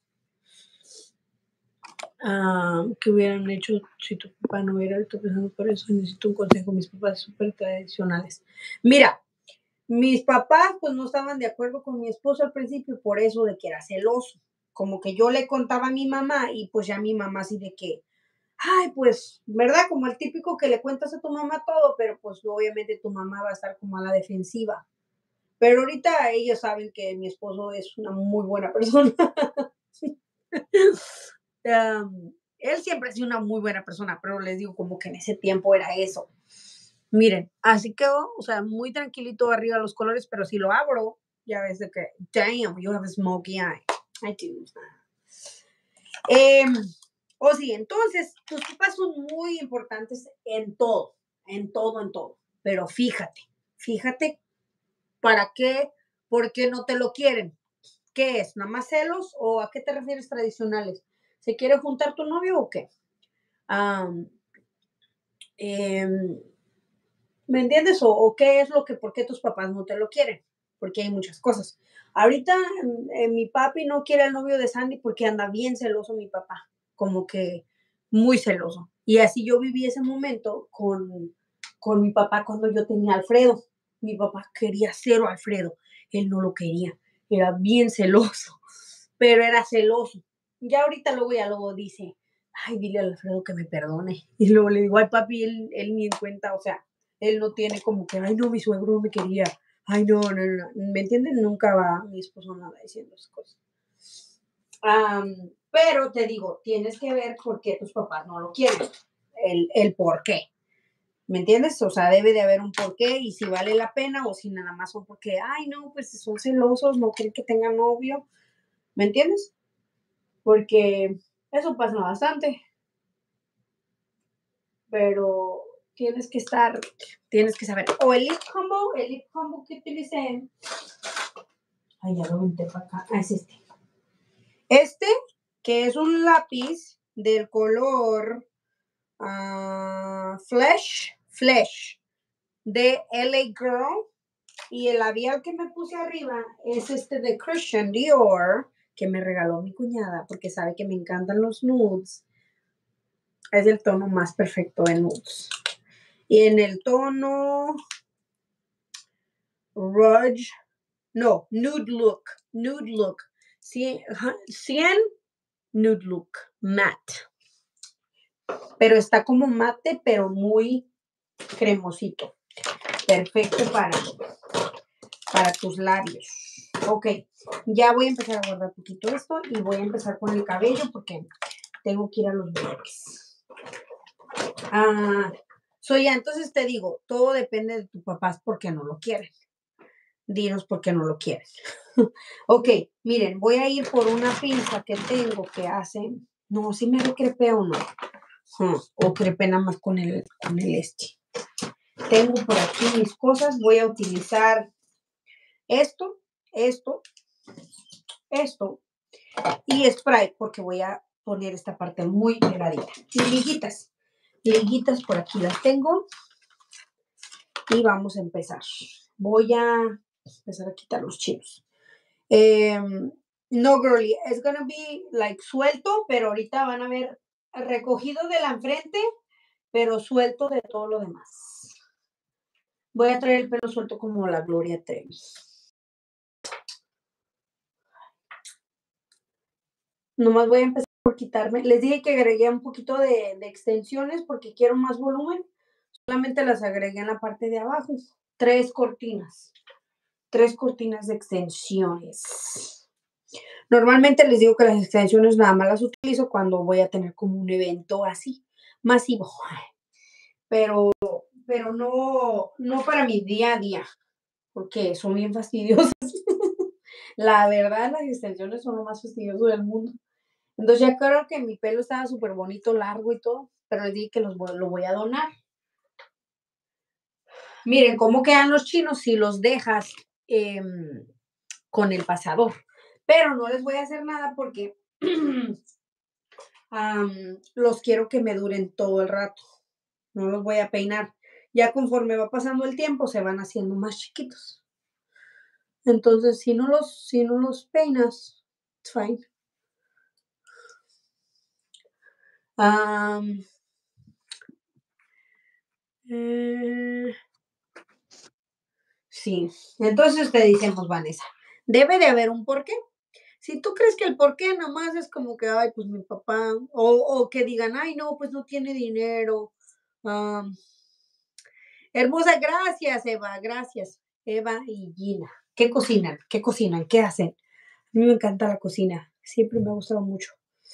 ¿Qué hubieran hecho si tu papá no hubiera estado pensando por eso? Necesito un consejo. Mis papás súper tradicionales. Mira, mis papás pues no estaban de acuerdo con mi esposo al principio por eso de que era celoso. Como que yo le contaba a mi mamá y pues ya mi mamá así de que, ay, pues, ¿verdad? Como el típico que le cuentas a tu mamá todo, pero pues obviamente tu mamá va a estar como a la defensiva. Pero ahorita ellos saben que mi esposo es una muy buena persona. Él siempre ha sido una muy buena persona, pero les digo como que en ese tiempo era eso. Miren, así quedó, o sea, muy tranquilito arriba los colores, pero si lo abro, ya ves de que, damn, you have a smoky eye. I do. Sí, entonces, tus papás son muy importantes en todo, en todo, en todo. Pero fíjate, ¿para qué? ¿Por qué no te lo quieren? ¿Qué es? ¿Nada más celos o a qué te refieres tradicionales? ¿Se quiere juntar tu novio o qué? ¿Me entiendes? ¿O qué es lo que, por qué tus papás no te lo quieren? Porque hay muchas cosas. Ahorita mi papi no quiere al novio de Sandy porque anda bien celoso mi papá, como que muy celoso. Y así yo viví ese momento con mi papá cuando yo tenía a Alfredo. Mi papá quería cero a Alfredo, él no lo quería, era bien celoso, pero era celoso. Ya ahorita luego dice, ay, dile a Alfredo que me perdone. Y luego le digo, ay papi, él ni en cuenta, o sea, él no tiene como que, ay, no, mi suegro no me quería. Ay, no. ¿Me entienden? Nunca va mi esposo nada diciendo esas cosas. Pero te digo, tienes que ver por qué tus papás no lo quieren. El por qué. ¿Me entiendes? O sea, debe de haber un porqué y si vale la pena o si nada más son porque, ay, no, pues son celosos, no quieren que tengan novio. ¿Me entiendes? Porque eso pasa bastante. Pero tienes que saber. O el lip combo que utilicé. Ay, ya lo venté para acá. Es este. Este, que es un lápiz del color Flesh de LA Girl. Y el labial que me puse arriba es este de Christian Dior, que me regaló mi cuñada porque sabe que me encantan los nudes. Es el tono más perfecto de nudes. Y en el tono Nude Look. 100 Nude Look Matte. Pero está como mate, pero muy cremosito. Perfecto para tus labios. Ok, ya voy a empezar a guardar poquito esto y voy a empezar con el cabello porque tengo que ir a los bloques. Ya, entonces te digo, todo depende de tu papás porque no lo quieren. Dinos por qué no lo quieren. Ok, miren, voy a ir por una pinza que tengo que hace, no, si me crepea o no. O crepé nada más con el este. Tengo por aquí mis cosas, voy a utilizar esto y spray porque voy a poner esta parte muy pegadita. Y liguitas por aquí las tengo. y vamos a empezar. Voy a empezar a quitar los chinos. No, girly, it's gonna be like suelto, pero ahorita van a ver recogido de la frente, pero suelto de todo lo demás. Voy a traer el pelo suelto como la Gloria Trevi. Nomás voy a empezar por quitarme. Les dije que agregué un poquito de extensiones porque quiero más volumen. Solamente las agregué en la parte de abajo. 3 cortinas. 3 cortinas de extensiones. Normalmente les digo que las extensiones nada más las utilizo cuando voy a tener como un evento así, masivo. Pero no para mi día a día, porque son bien fastidiosas. La verdad, las extensiones son lo más fastidioso del mundo. Entonces ya creo que mi pelo estaba súper bonito, largo y todo, pero les dije que lo voy a donar. Miren cómo quedan los chinos si los dejas con el pasador. Pero no les voy a hacer nada porque los quiero que me duren todo el rato. No los voy a peinar. Ya conforme va pasando el tiempo se van haciendo más chiquitos. Entonces, si no los peinas, it's fine. Sí, entonces te decimos, Vanessa, debe de haber un porqué. Si tú crees que el porqué nomás es como que, ay, pues mi papá, o que digan, ay, no, pues no tiene dinero. Hermosa, gracias, Eva, gracias. Eva y Gina. ¿Qué cocinan? ¿Qué cocinan? ¿Qué hacen? A mí me encanta la cocina, siempre me ha gustado mucho.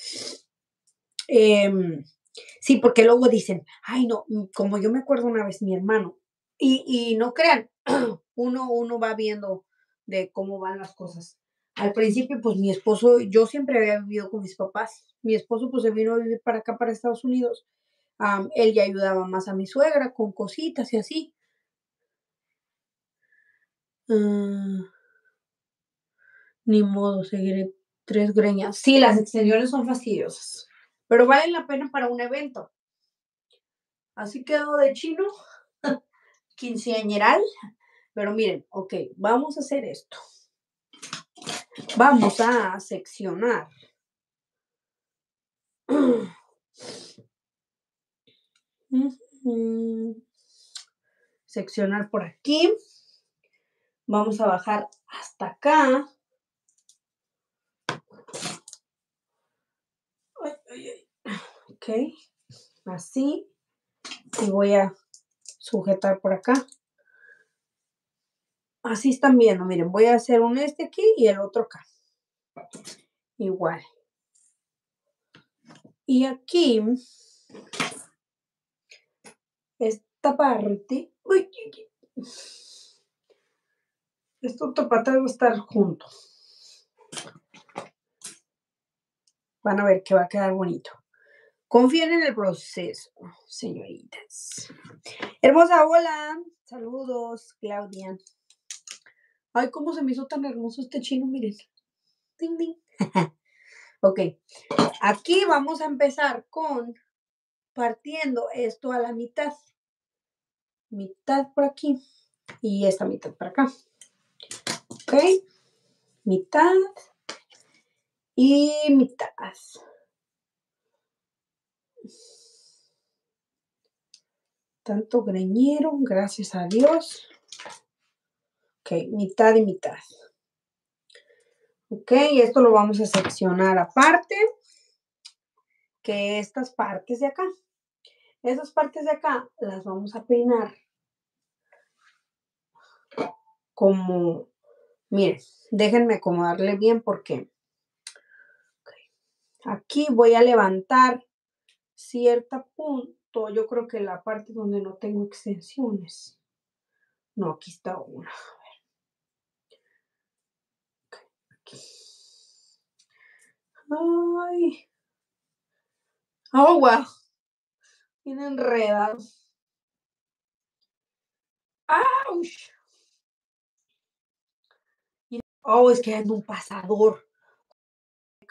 Sí, porque luego dicen, ay, no, como yo me acuerdo una vez mi hermano, y no crean, uno va viendo de cómo van las cosas. Al principio, pues mi esposo, yo siempre había vivido con mis papás. Mi esposo, pues se vino a vivir para acá, para Estados Unidos. Él ya ayudaba más a mi suegra con cositas y así. Ni modo, seguiré 3 greñas. Sí, las extensiones son fastidiosas, pero valen la pena para un evento. Así quedó de chino, quinceañeral. Pero miren, ok, vamos a hacer esto. Vamos a seccionar. Seccionar por aquí. Vamos a bajar hasta acá. Ok, así. Y voy a sujetar por acá. Así están viendo, miren, voy a hacer un aquí y el otro acá. Igual. Y aquí, esta parte, uy, estos topates van a estar juntos. Van a ver que va a quedar bonito. Confíen en el proceso, señoritas. Hermosa, hola. Saludos, Claudia. Ay, cómo se me hizo tan hermoso este chino, miren. Ding, ding. Ok, aquí vamos a empezar con partiendo esto a la mitad. Mitad por aquí y esta mitad por acá. Ok, mitad y mitad. Tanto greñero, gracias a Dios. Ok, mitad y mitad. Ok, esto lo vamos a seccionar aparte que estas partes de acá. Esas partes de acá las vamos a peinar como, miren, déjenme acomodarle bien porque aquí voy a levantar cierto punto. Yo creo que la parte donde no tengo extensiones. No, aquí está una. A ver. Aquí. Ay. Oh, wow. Bien enredado. ¡Auch! Oh, es que hay un pasador.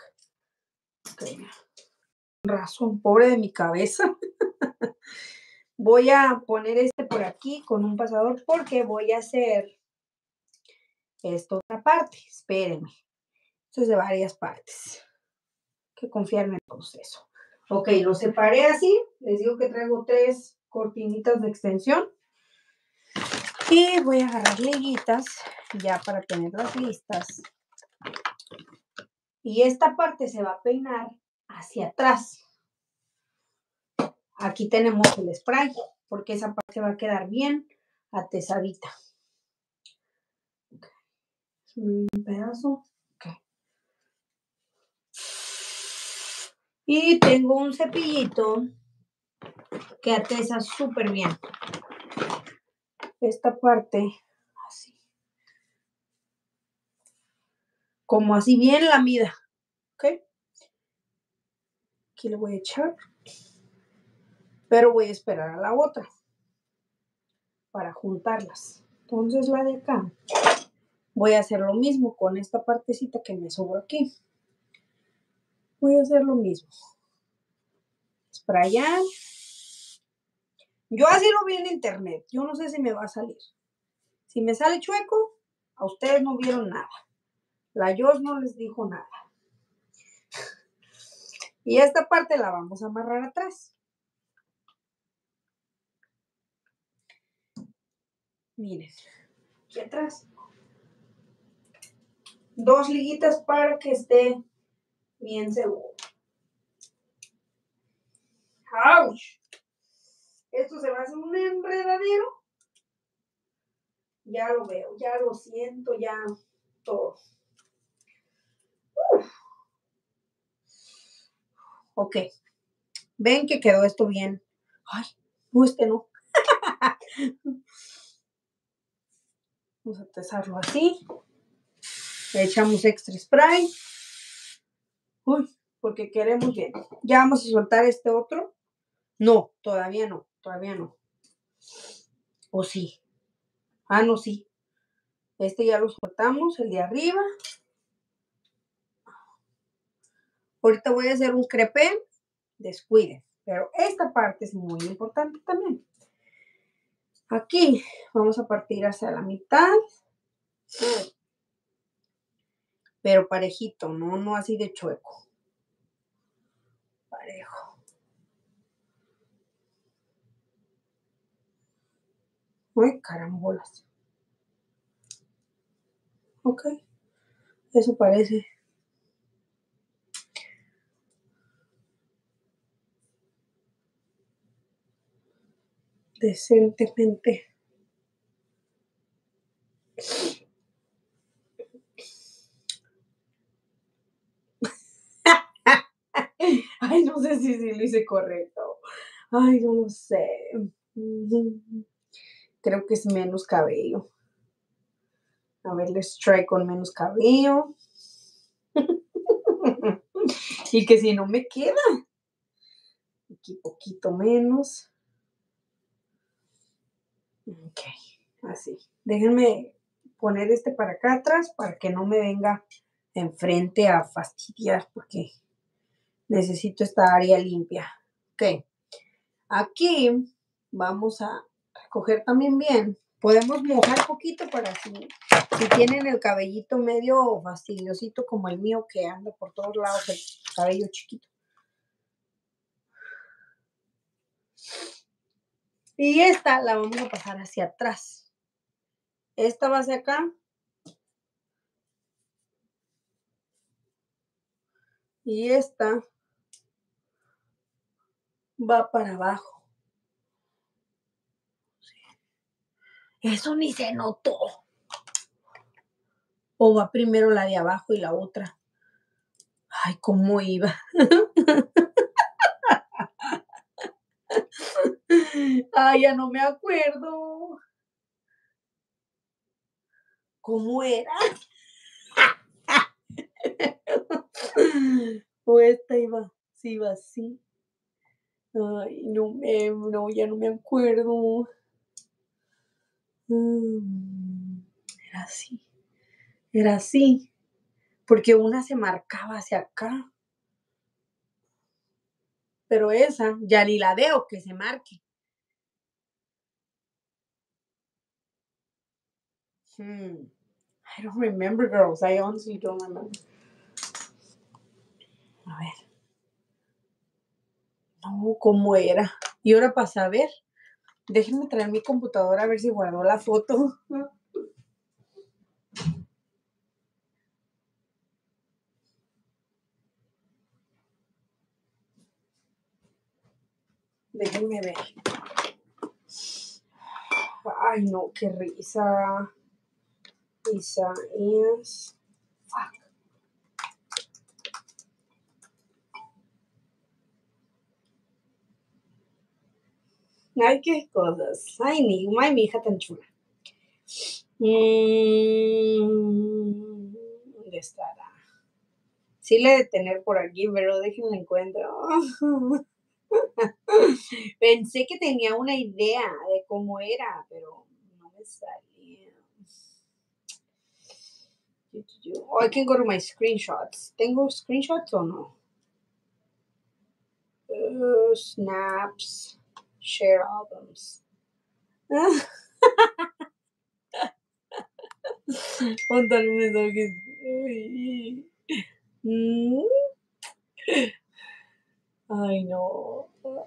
Okay. Razón, pobre de mi cabeza. Voy a poner este por aquí con un pasador porque voy a hacer esta otra parte. Espérenme. Esto es de varias partes. Hay que confiar en el proceso. Ok, lo separé así. Les digo que traigo 3 cortinitas de extensión. Y voy a agarrar liguitas ya para tenerlas listas. Y esta parte se va a peinar hacia atrás. Aquí tenemos el spray, porque esa parte va a quedar bien atesadita. Un pedazo. Okay. Y tengo un cepillito que atesa súper bien. Esta parte, así. Como así bien lamida. ¿Ok? Aquí le voy a echar. Pero voy a esperar a la otra para juntarlas. Entonces la de acá voy a hacer lo mismo con esta partecita que me sobró aquí. Voy a hacer lo mismo. Sprayar. Yo así lo vi en internet. Yo no sé si me va a salir. Si me sale chueco, a ustedes no vieron nada. La Joss no les dijo nada. Y esta parte la vamos a amarrar atrás. Miren, aquí atrás. 2 liguitas para que esté bien seguro. ¡Auch! Esto se va a hacer un enredadero. Ya lo veo, ya lo siento, ya todo. Ok. Ven que quedó esto bien. Ay, no, este no. Vamos a atesarlo así. Le echamos extra spray. Uy, porque queremos bien. Ya vamos a soltar este otro. No, todavía no, todavía no. ¿O sí? Ah, no, sí. Este ya lo soltamos, el de arriba. Ahorita voy a hacer un crepé. Descuiden. Pero esta parte es muy importante también. Aquí vamos a partir hacia la mitad. Pero parejito, no así de chueco. Parejo. Uy, carambolas. Ok. Eso parece. Decentemente. Ay, no sé si lo hice correcto. Ay, no lo sé. Creo que es menos cabello. A ver, les try con menos cabello. Y que si no me queda. Aquí poquito menos. Ok, así. Déjenme poner este para acá atrás para que no me venga enfrente a fastidiar porque necesito esta área limpia. Ok. Aquí vamos a recoger también bien. Podemos mojar poquito para si tienen el cabellito medio fastidiosito como el mío que anda por todos lados el cabello chiquito. Y esta la vamos a pasar hacia atrás. Esta va hacia acá. Y esta va para abajo. Eso ni se notó. O va primero la de abajo y la otra. Ay, cómo iba. Ay, ya no me acuerdo. ¿Cómo era? O esta iba, sí iba así. Ay, no, ya no me acuerdo. Era así. Era así. Porque una se marcaba hacia acá. Pero esa ya ni la veo que se marque. I don't remember, girls. I honestly don't remember. A ver. No, ¿cómo era? Y ahora para saber, déjenme traer mi computadora a ver si guardó la foto. Déjenme ver. Ay, no, qué risa. Isaías. Fuck. Ay, qué cosas. Ay, mi hija tan chula. ¿Dónde estará? Sí le he de tener por aquí, pero déjenme encuentro. Pensé que tenía una idea de cómo era, pero no me salía. Oh, I can go to my screenshots. ¿Tengo screenshots o no? Snaps, share albums. Un tal mensaje. Ay, no.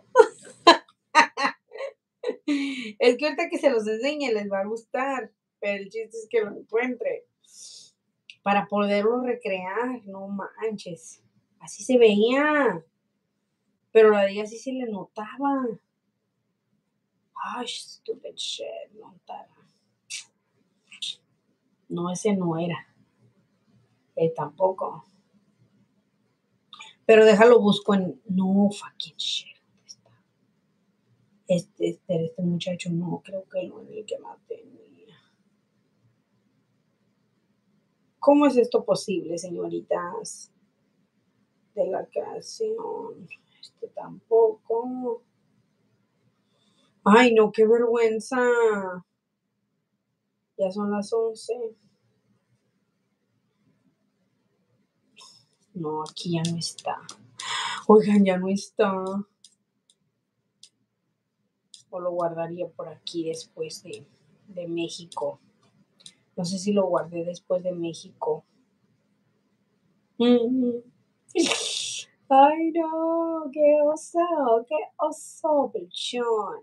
Es que ahorita que se los enseñe les va a gustar, pero el chiste es que lo encuentre para poderlo recrear, no manches. Así se veía, pero la de ella sí se le notaba. Ay, stupid shit, Montana. No, ese no era. Tampoco. Pero déjalo busco en. No, fucking shit. ¿Dónde está? Este muchacho no, creo que no es el que más tenía. ¿Cómo es esto posible, señoritas? De la creación. Este tampoco. Ay, no, qué vergüenza. Ya son las 11. No, aquí ya no está. Oigan, ya no está. O lo guardaría por aquí después de México. No sé si lo guardé después de México. Ay, no, qué oso, pelchón.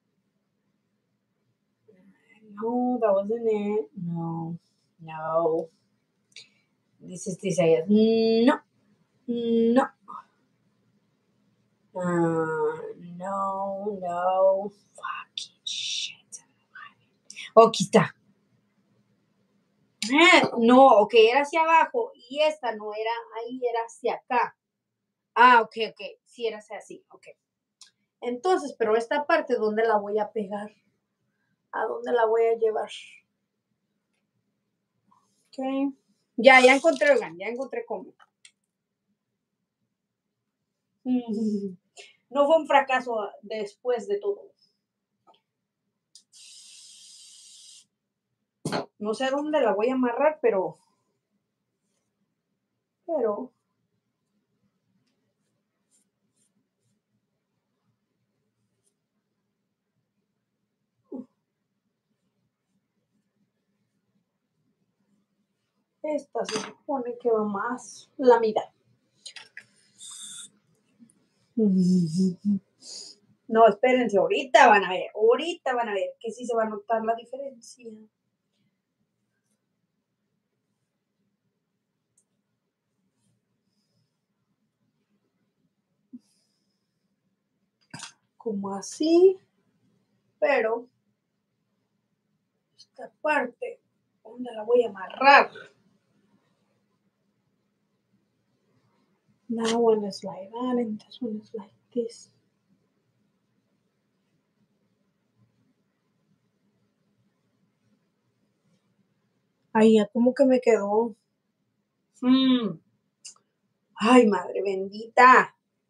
No, that wasn't it. No. This is Isaiah. No, no. No. Fucking shit. Oh, aquí está. No, ok, era hacia abajo y esta no era ahí, era hacia acá. Ah, ok, sí era así, ok. Entonces, pero esta parte, ¿dónde la voy a pegar? ¿A dónde la voy a llevar? Ok. Ya encontré, oigan, ya encontré cómo. No fue un fracaso después de todo. No sé dónde la voy a amarrar, pero esta se supone que va más la mitad. No, espérense, ahorita van a ver que sí se va a notar la diferencia. Como así, pero esta parte, ¿dónde la voy a amarrar? That one is like that, and this one is like this. Ay, ya como que me quedó. Ay, madre bendita.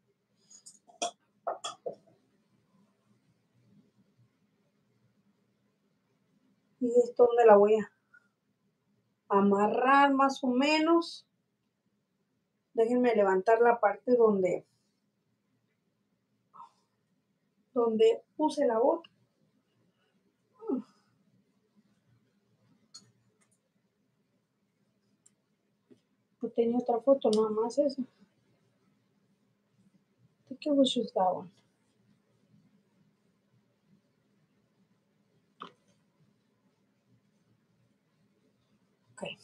¿Y esto dónde la voy a amarrar más o menos? Déjenme levantar la parte donde puse la bota. No tenía otra foto, nada más esa. I think it was just that one. Okay.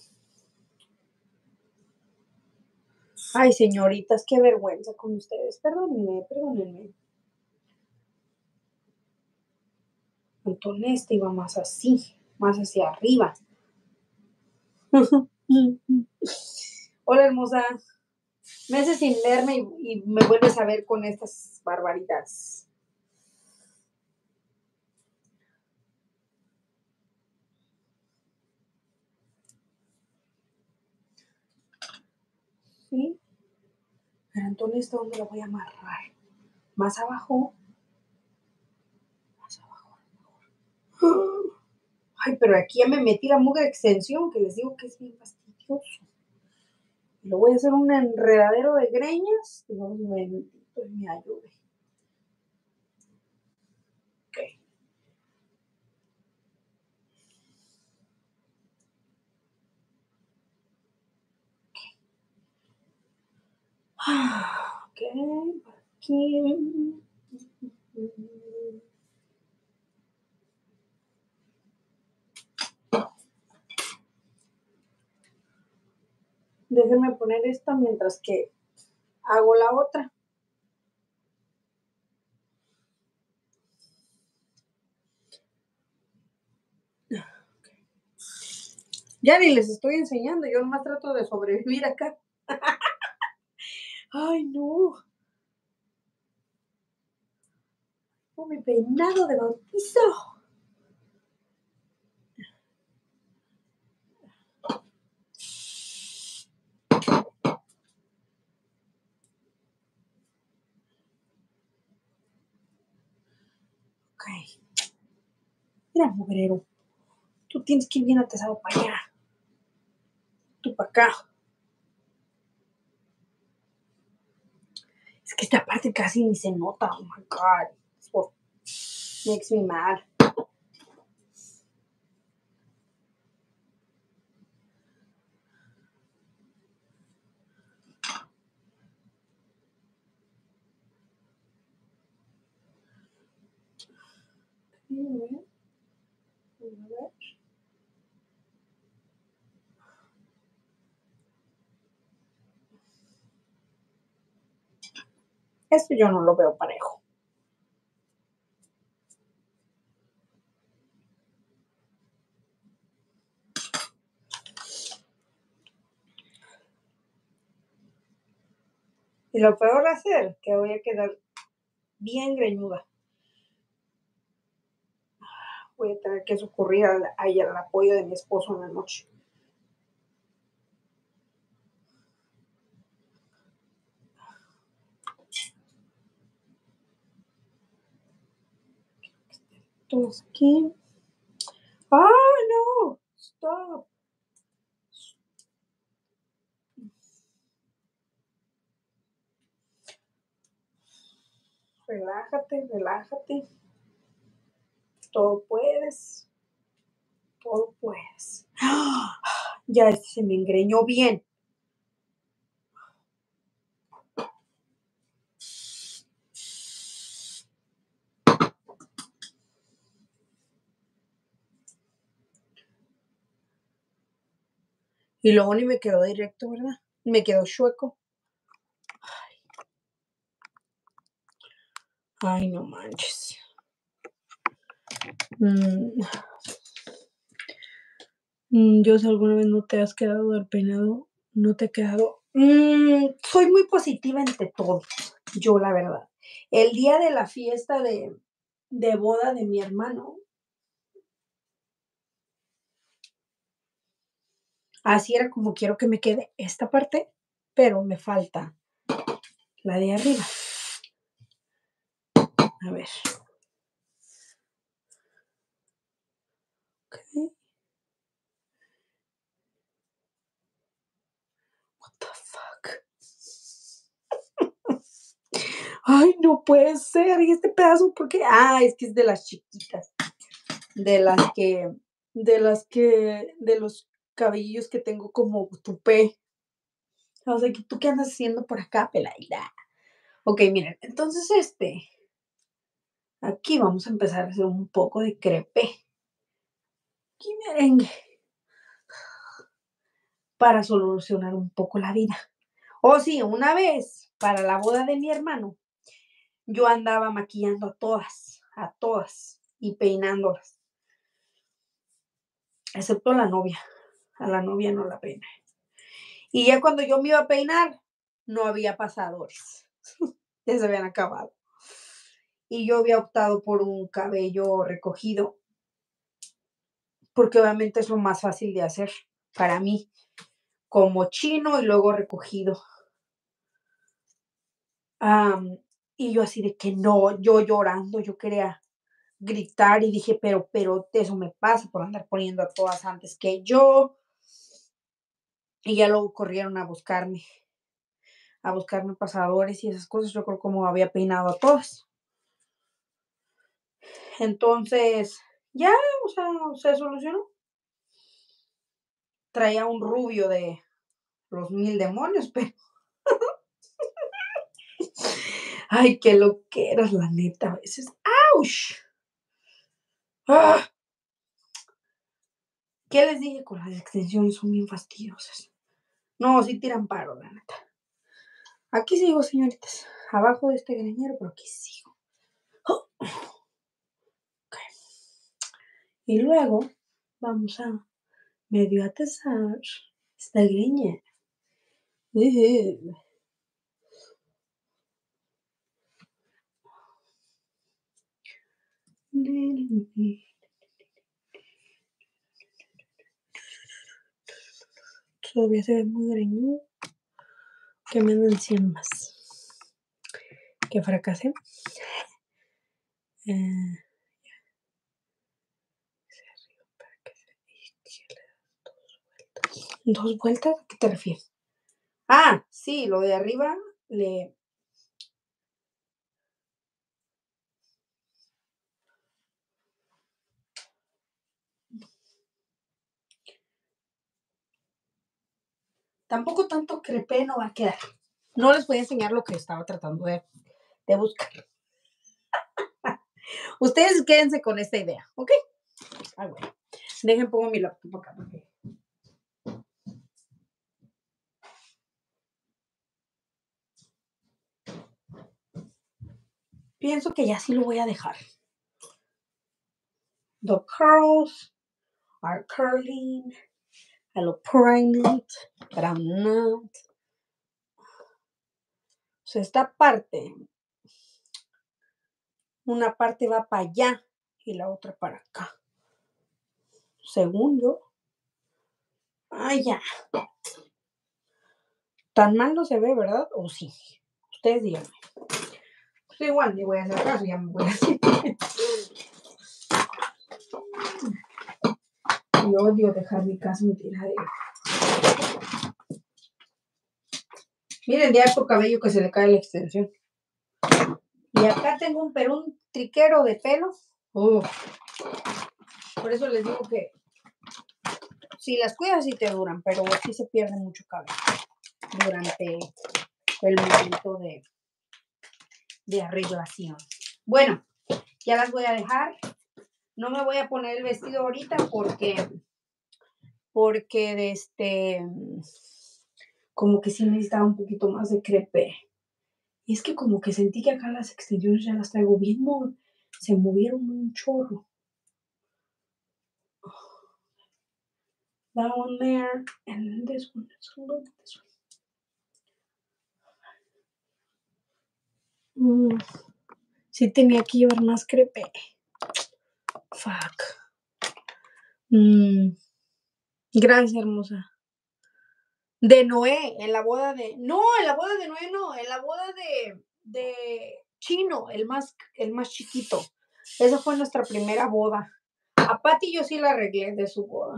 Ay, señoritas, qué vergüenza con ustedes. Perdónenme. Antonesta iba más así, más hacia arriba. Hola, hermosa. Meses sin verme y me vuelves a ver con estas barbaridades. ¿Sí? Pero entonces, ¿dónde lo voy a amarrar? ¿Más abajo? Más abajo. Ay, pero aquí ya me metí la mugre extensión, que les digo que es bien fastidioso. Y lo voy a hacer un enredadero de greñas. Dios bendito, me ayude. Ok. Ok, aquí. Déjenme poner esta mientras que hago la otra. Ya ni les estoy enseñando, yo nomás trato de sobrevivir acá. Ay, no. Oh, mi peinado de bautizo. Ok. Mira, mugrero. Tú tienes que ir bien atesado para allá. Tú para acá. Es que esta parte casi ni se nota. Oh my God. Eso makes me mad. A ver. Esto yo no lo veo parejo. Y lo peor va a ser que voy a quedar bien greñuda. Voy a tener que socorrer al apoyo de mi esposo en la noche. Entonces, aquí. ¡Ah, no! ¡Stop! Relájate, relájate. Todo puedes. Todo puedes. ¡Ah! Ya se me engreñó bien. Y luego ni me quedó directo, ¿verdad? Me quedó chueco. Ay, no manches. Yo si alguna vez no te has quedado del peinado, no te he quedado. Soy muy positiva entre todo, yo la verdad. El día de la fiesta de boda de mi hermano, así era como quiero que me quede esta parte, pero me falta la de arriba. A ver. Okay. What the fuck? Ay, no puede ser. ¿Y este pedazo por qué? Ah, es que es de las chiquitas. De los cabellillos que tengo como tupé. O sea, ¿tú qué andas haciendo por acá, peladita? Ok, miren, entonces aquí vamos a empezar a hacer un poco de crepe y merengue para solucionar un poco la vida. Oh, sí, una vez para la boda de mi hermano, yo andaba maquillando a todas y peinándolas, excepto la novia. A la novia no la peiné. Y ya cuando yo me iba a peinar, no había pasadores. Ya se habían acabado. Y yo había optado por un cabello recogido, porque obviamente es lo más fácil de hacer para mí, como chino y luego recogido. Y yo así de que no, yo llorando, yo quería gritar y dije, pero eso me pasa por andar poniendo a todas antes que yo. Y ya luego corrieron a buscarme pasadores y esas cosas. Yo creo como había peinado a todas. Entonces, ya, o sea, se solucionó. Traía un rubio de los 1000 demonios, pero ay, qué loqueras, la neta, a veces. ¡Auch! ¡Ah! ¿Qué les dije con las extensiones? Son bien fastidiosas. No, sí tiran paro, la neta. Aquí sigo, señoritas. Abajo de este greñero, pero aquí sigo. Oh. Okay. Y luego vamos a medio atesar esta greñera. Todavía se ve muy greñudo. Que me andan 100 más. Que fracasé. ¿2 vueltas? ¿A qué te refieres? Ah, sí, lo de arriba le... Tampoco tanto crepé no va a quedar. No les voy a enseñar lo que estaba tratando de buscar. Ustedes quédense con esta idea, ¿ok? Ah, bueno. Dejen pongo mi laptop acá. Okay. Pienso que ya sí lo voy a dejar. The curls are curling. I look pregnant, but I'm not. O sea, esta parte, una parte va para allá y la otra para acá. Según yo. Ay, ya. Tan mal no se ve, ¿verdad? ¿O sí? Ustedes díganme. Pues igual ni voy a hacer caso, ya me voy a hacer. Y odio dejar mi casa un tiradero. Miren de harto cabello que se le cae la extensión. Y acá tengo un triquero de pelo. Por eso les digo que si las cuidas sí te duran, pero sí se pierde mucho cabello durante el momento de arreglación. Bueno, ya las voy a dejar. No me voy a poner el vestido ahorita porque como que sí necesitaba un poquito más de crepe. Y es que como que sentí que acá las extensiones ya las traigo bien, se movieron un chorro. That one there, and this one, look at this one. Sí tenía que llevar más crepe. Fuck. Gracias, hermosa. De Noé, en la boda de... No, en la boda de Noé no, en la boda de Chino, el más chiquito. Esa fue nuestra primera boda. A Patty yo sí la arreglé de su boda.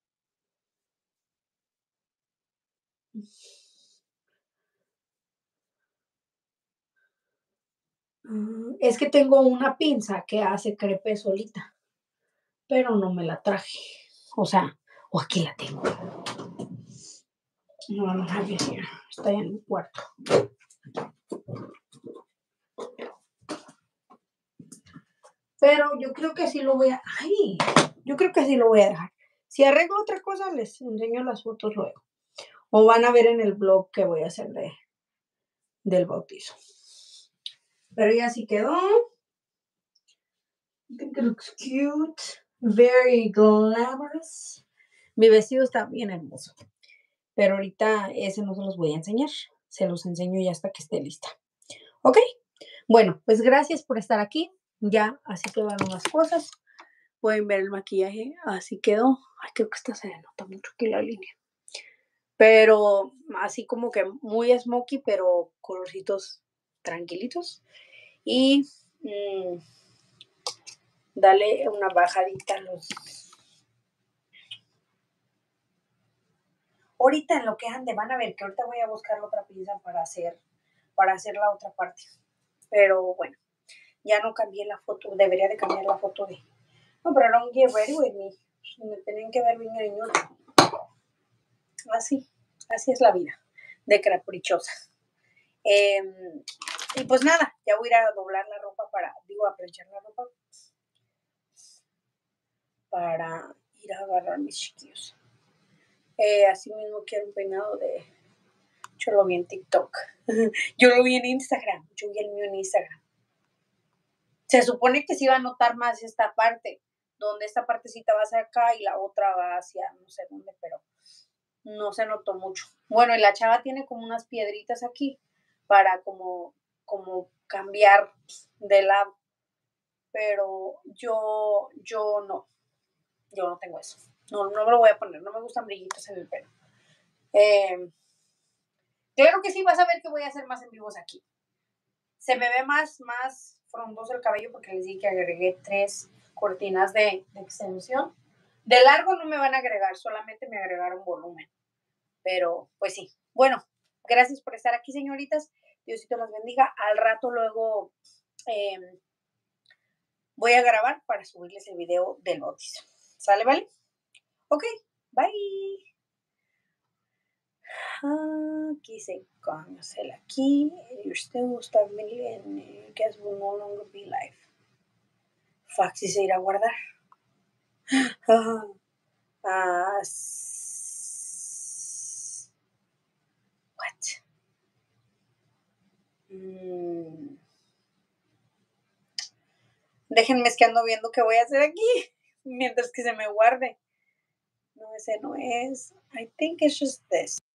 Es que tengo una pinza que hace crepe solita, pero no me la traje. O sea, o aquí la tengo. No, no have it here. Está en el cuarto. Pero yo creo que así lo voy a... ¡Ay! Yo creo que así lo voy a dejar. Si arreglo otra cosa, les enseño las fotos luego. O van a ver en el blog que voy a hacer del bautizo. Pero ya así quedó. I think it looks cute. Very glamorous. Mi vestido está bien hermoso. Pero ahorita ese no se los voy a enseñar. Se los enseño ya hasta que esté lista. ¿Ok? Bueno, pues gracias por estar aquí. Ya así quedaron las cosas. Pueden ver el maquillaje. Así quedó. Ay, creo que esta se nota mucho aquí la línea. Pero así como que muy smoky, pero colorcitos tranquilitos. Y dale una bajadita a los... Ahorita en lo que ande van a ver que ahorita voy a buscar la otra pieza para hacer la otra parte. Pero bueno, ya no cambié la foto. Debería de cambiar la foto de... No, pero don't get ready with me. Me tienen que ver bien cariñosa. Así es la vida de caprichosa. Y pues nada, ya voy a ir a doblar la ropa a planchar la ropa para ir a agarrar mis chiquillos. Así mismo quiero un peinado de... Yo lo vi en TikTok. Yo lo vi en Instagram. Yo vi el mío en Instagram. Se supone que se iba a notar más esta parte, donde esta partecita va hacia acá y la otra va hacia no sé dónde, pero no se notó mucho. Bueno, y la chava tiene como unas piedritas aquí para como cambiar de lado. Pero yo no tengo eso. No me lo voy a poner. No me gustan brillitos en el pelo. Claro que sí, vas a ver que voy a hacer más en vivos aquí. Se me ve más frondoso el cabello porque les dije que agregué 3 cortinas de extensión. De largo no me van a agregar, solamente me agregaron volumen. Pero pues sí. Bueno, gracias por estar aquí, señoritas. Diosito las bendiga. Al rato luego voy a grabar para subirles el video del bautizo. ¿Sale, vale? Ok, bye. Aquí se cancela aquí. You're still stuck and you guess will no longer be live. Faxi se irá a guardar. What? Déjenme, es que ando viendo qué voy a hacer aquí mientras que se me guarde. No, ese no es. I think it's just this.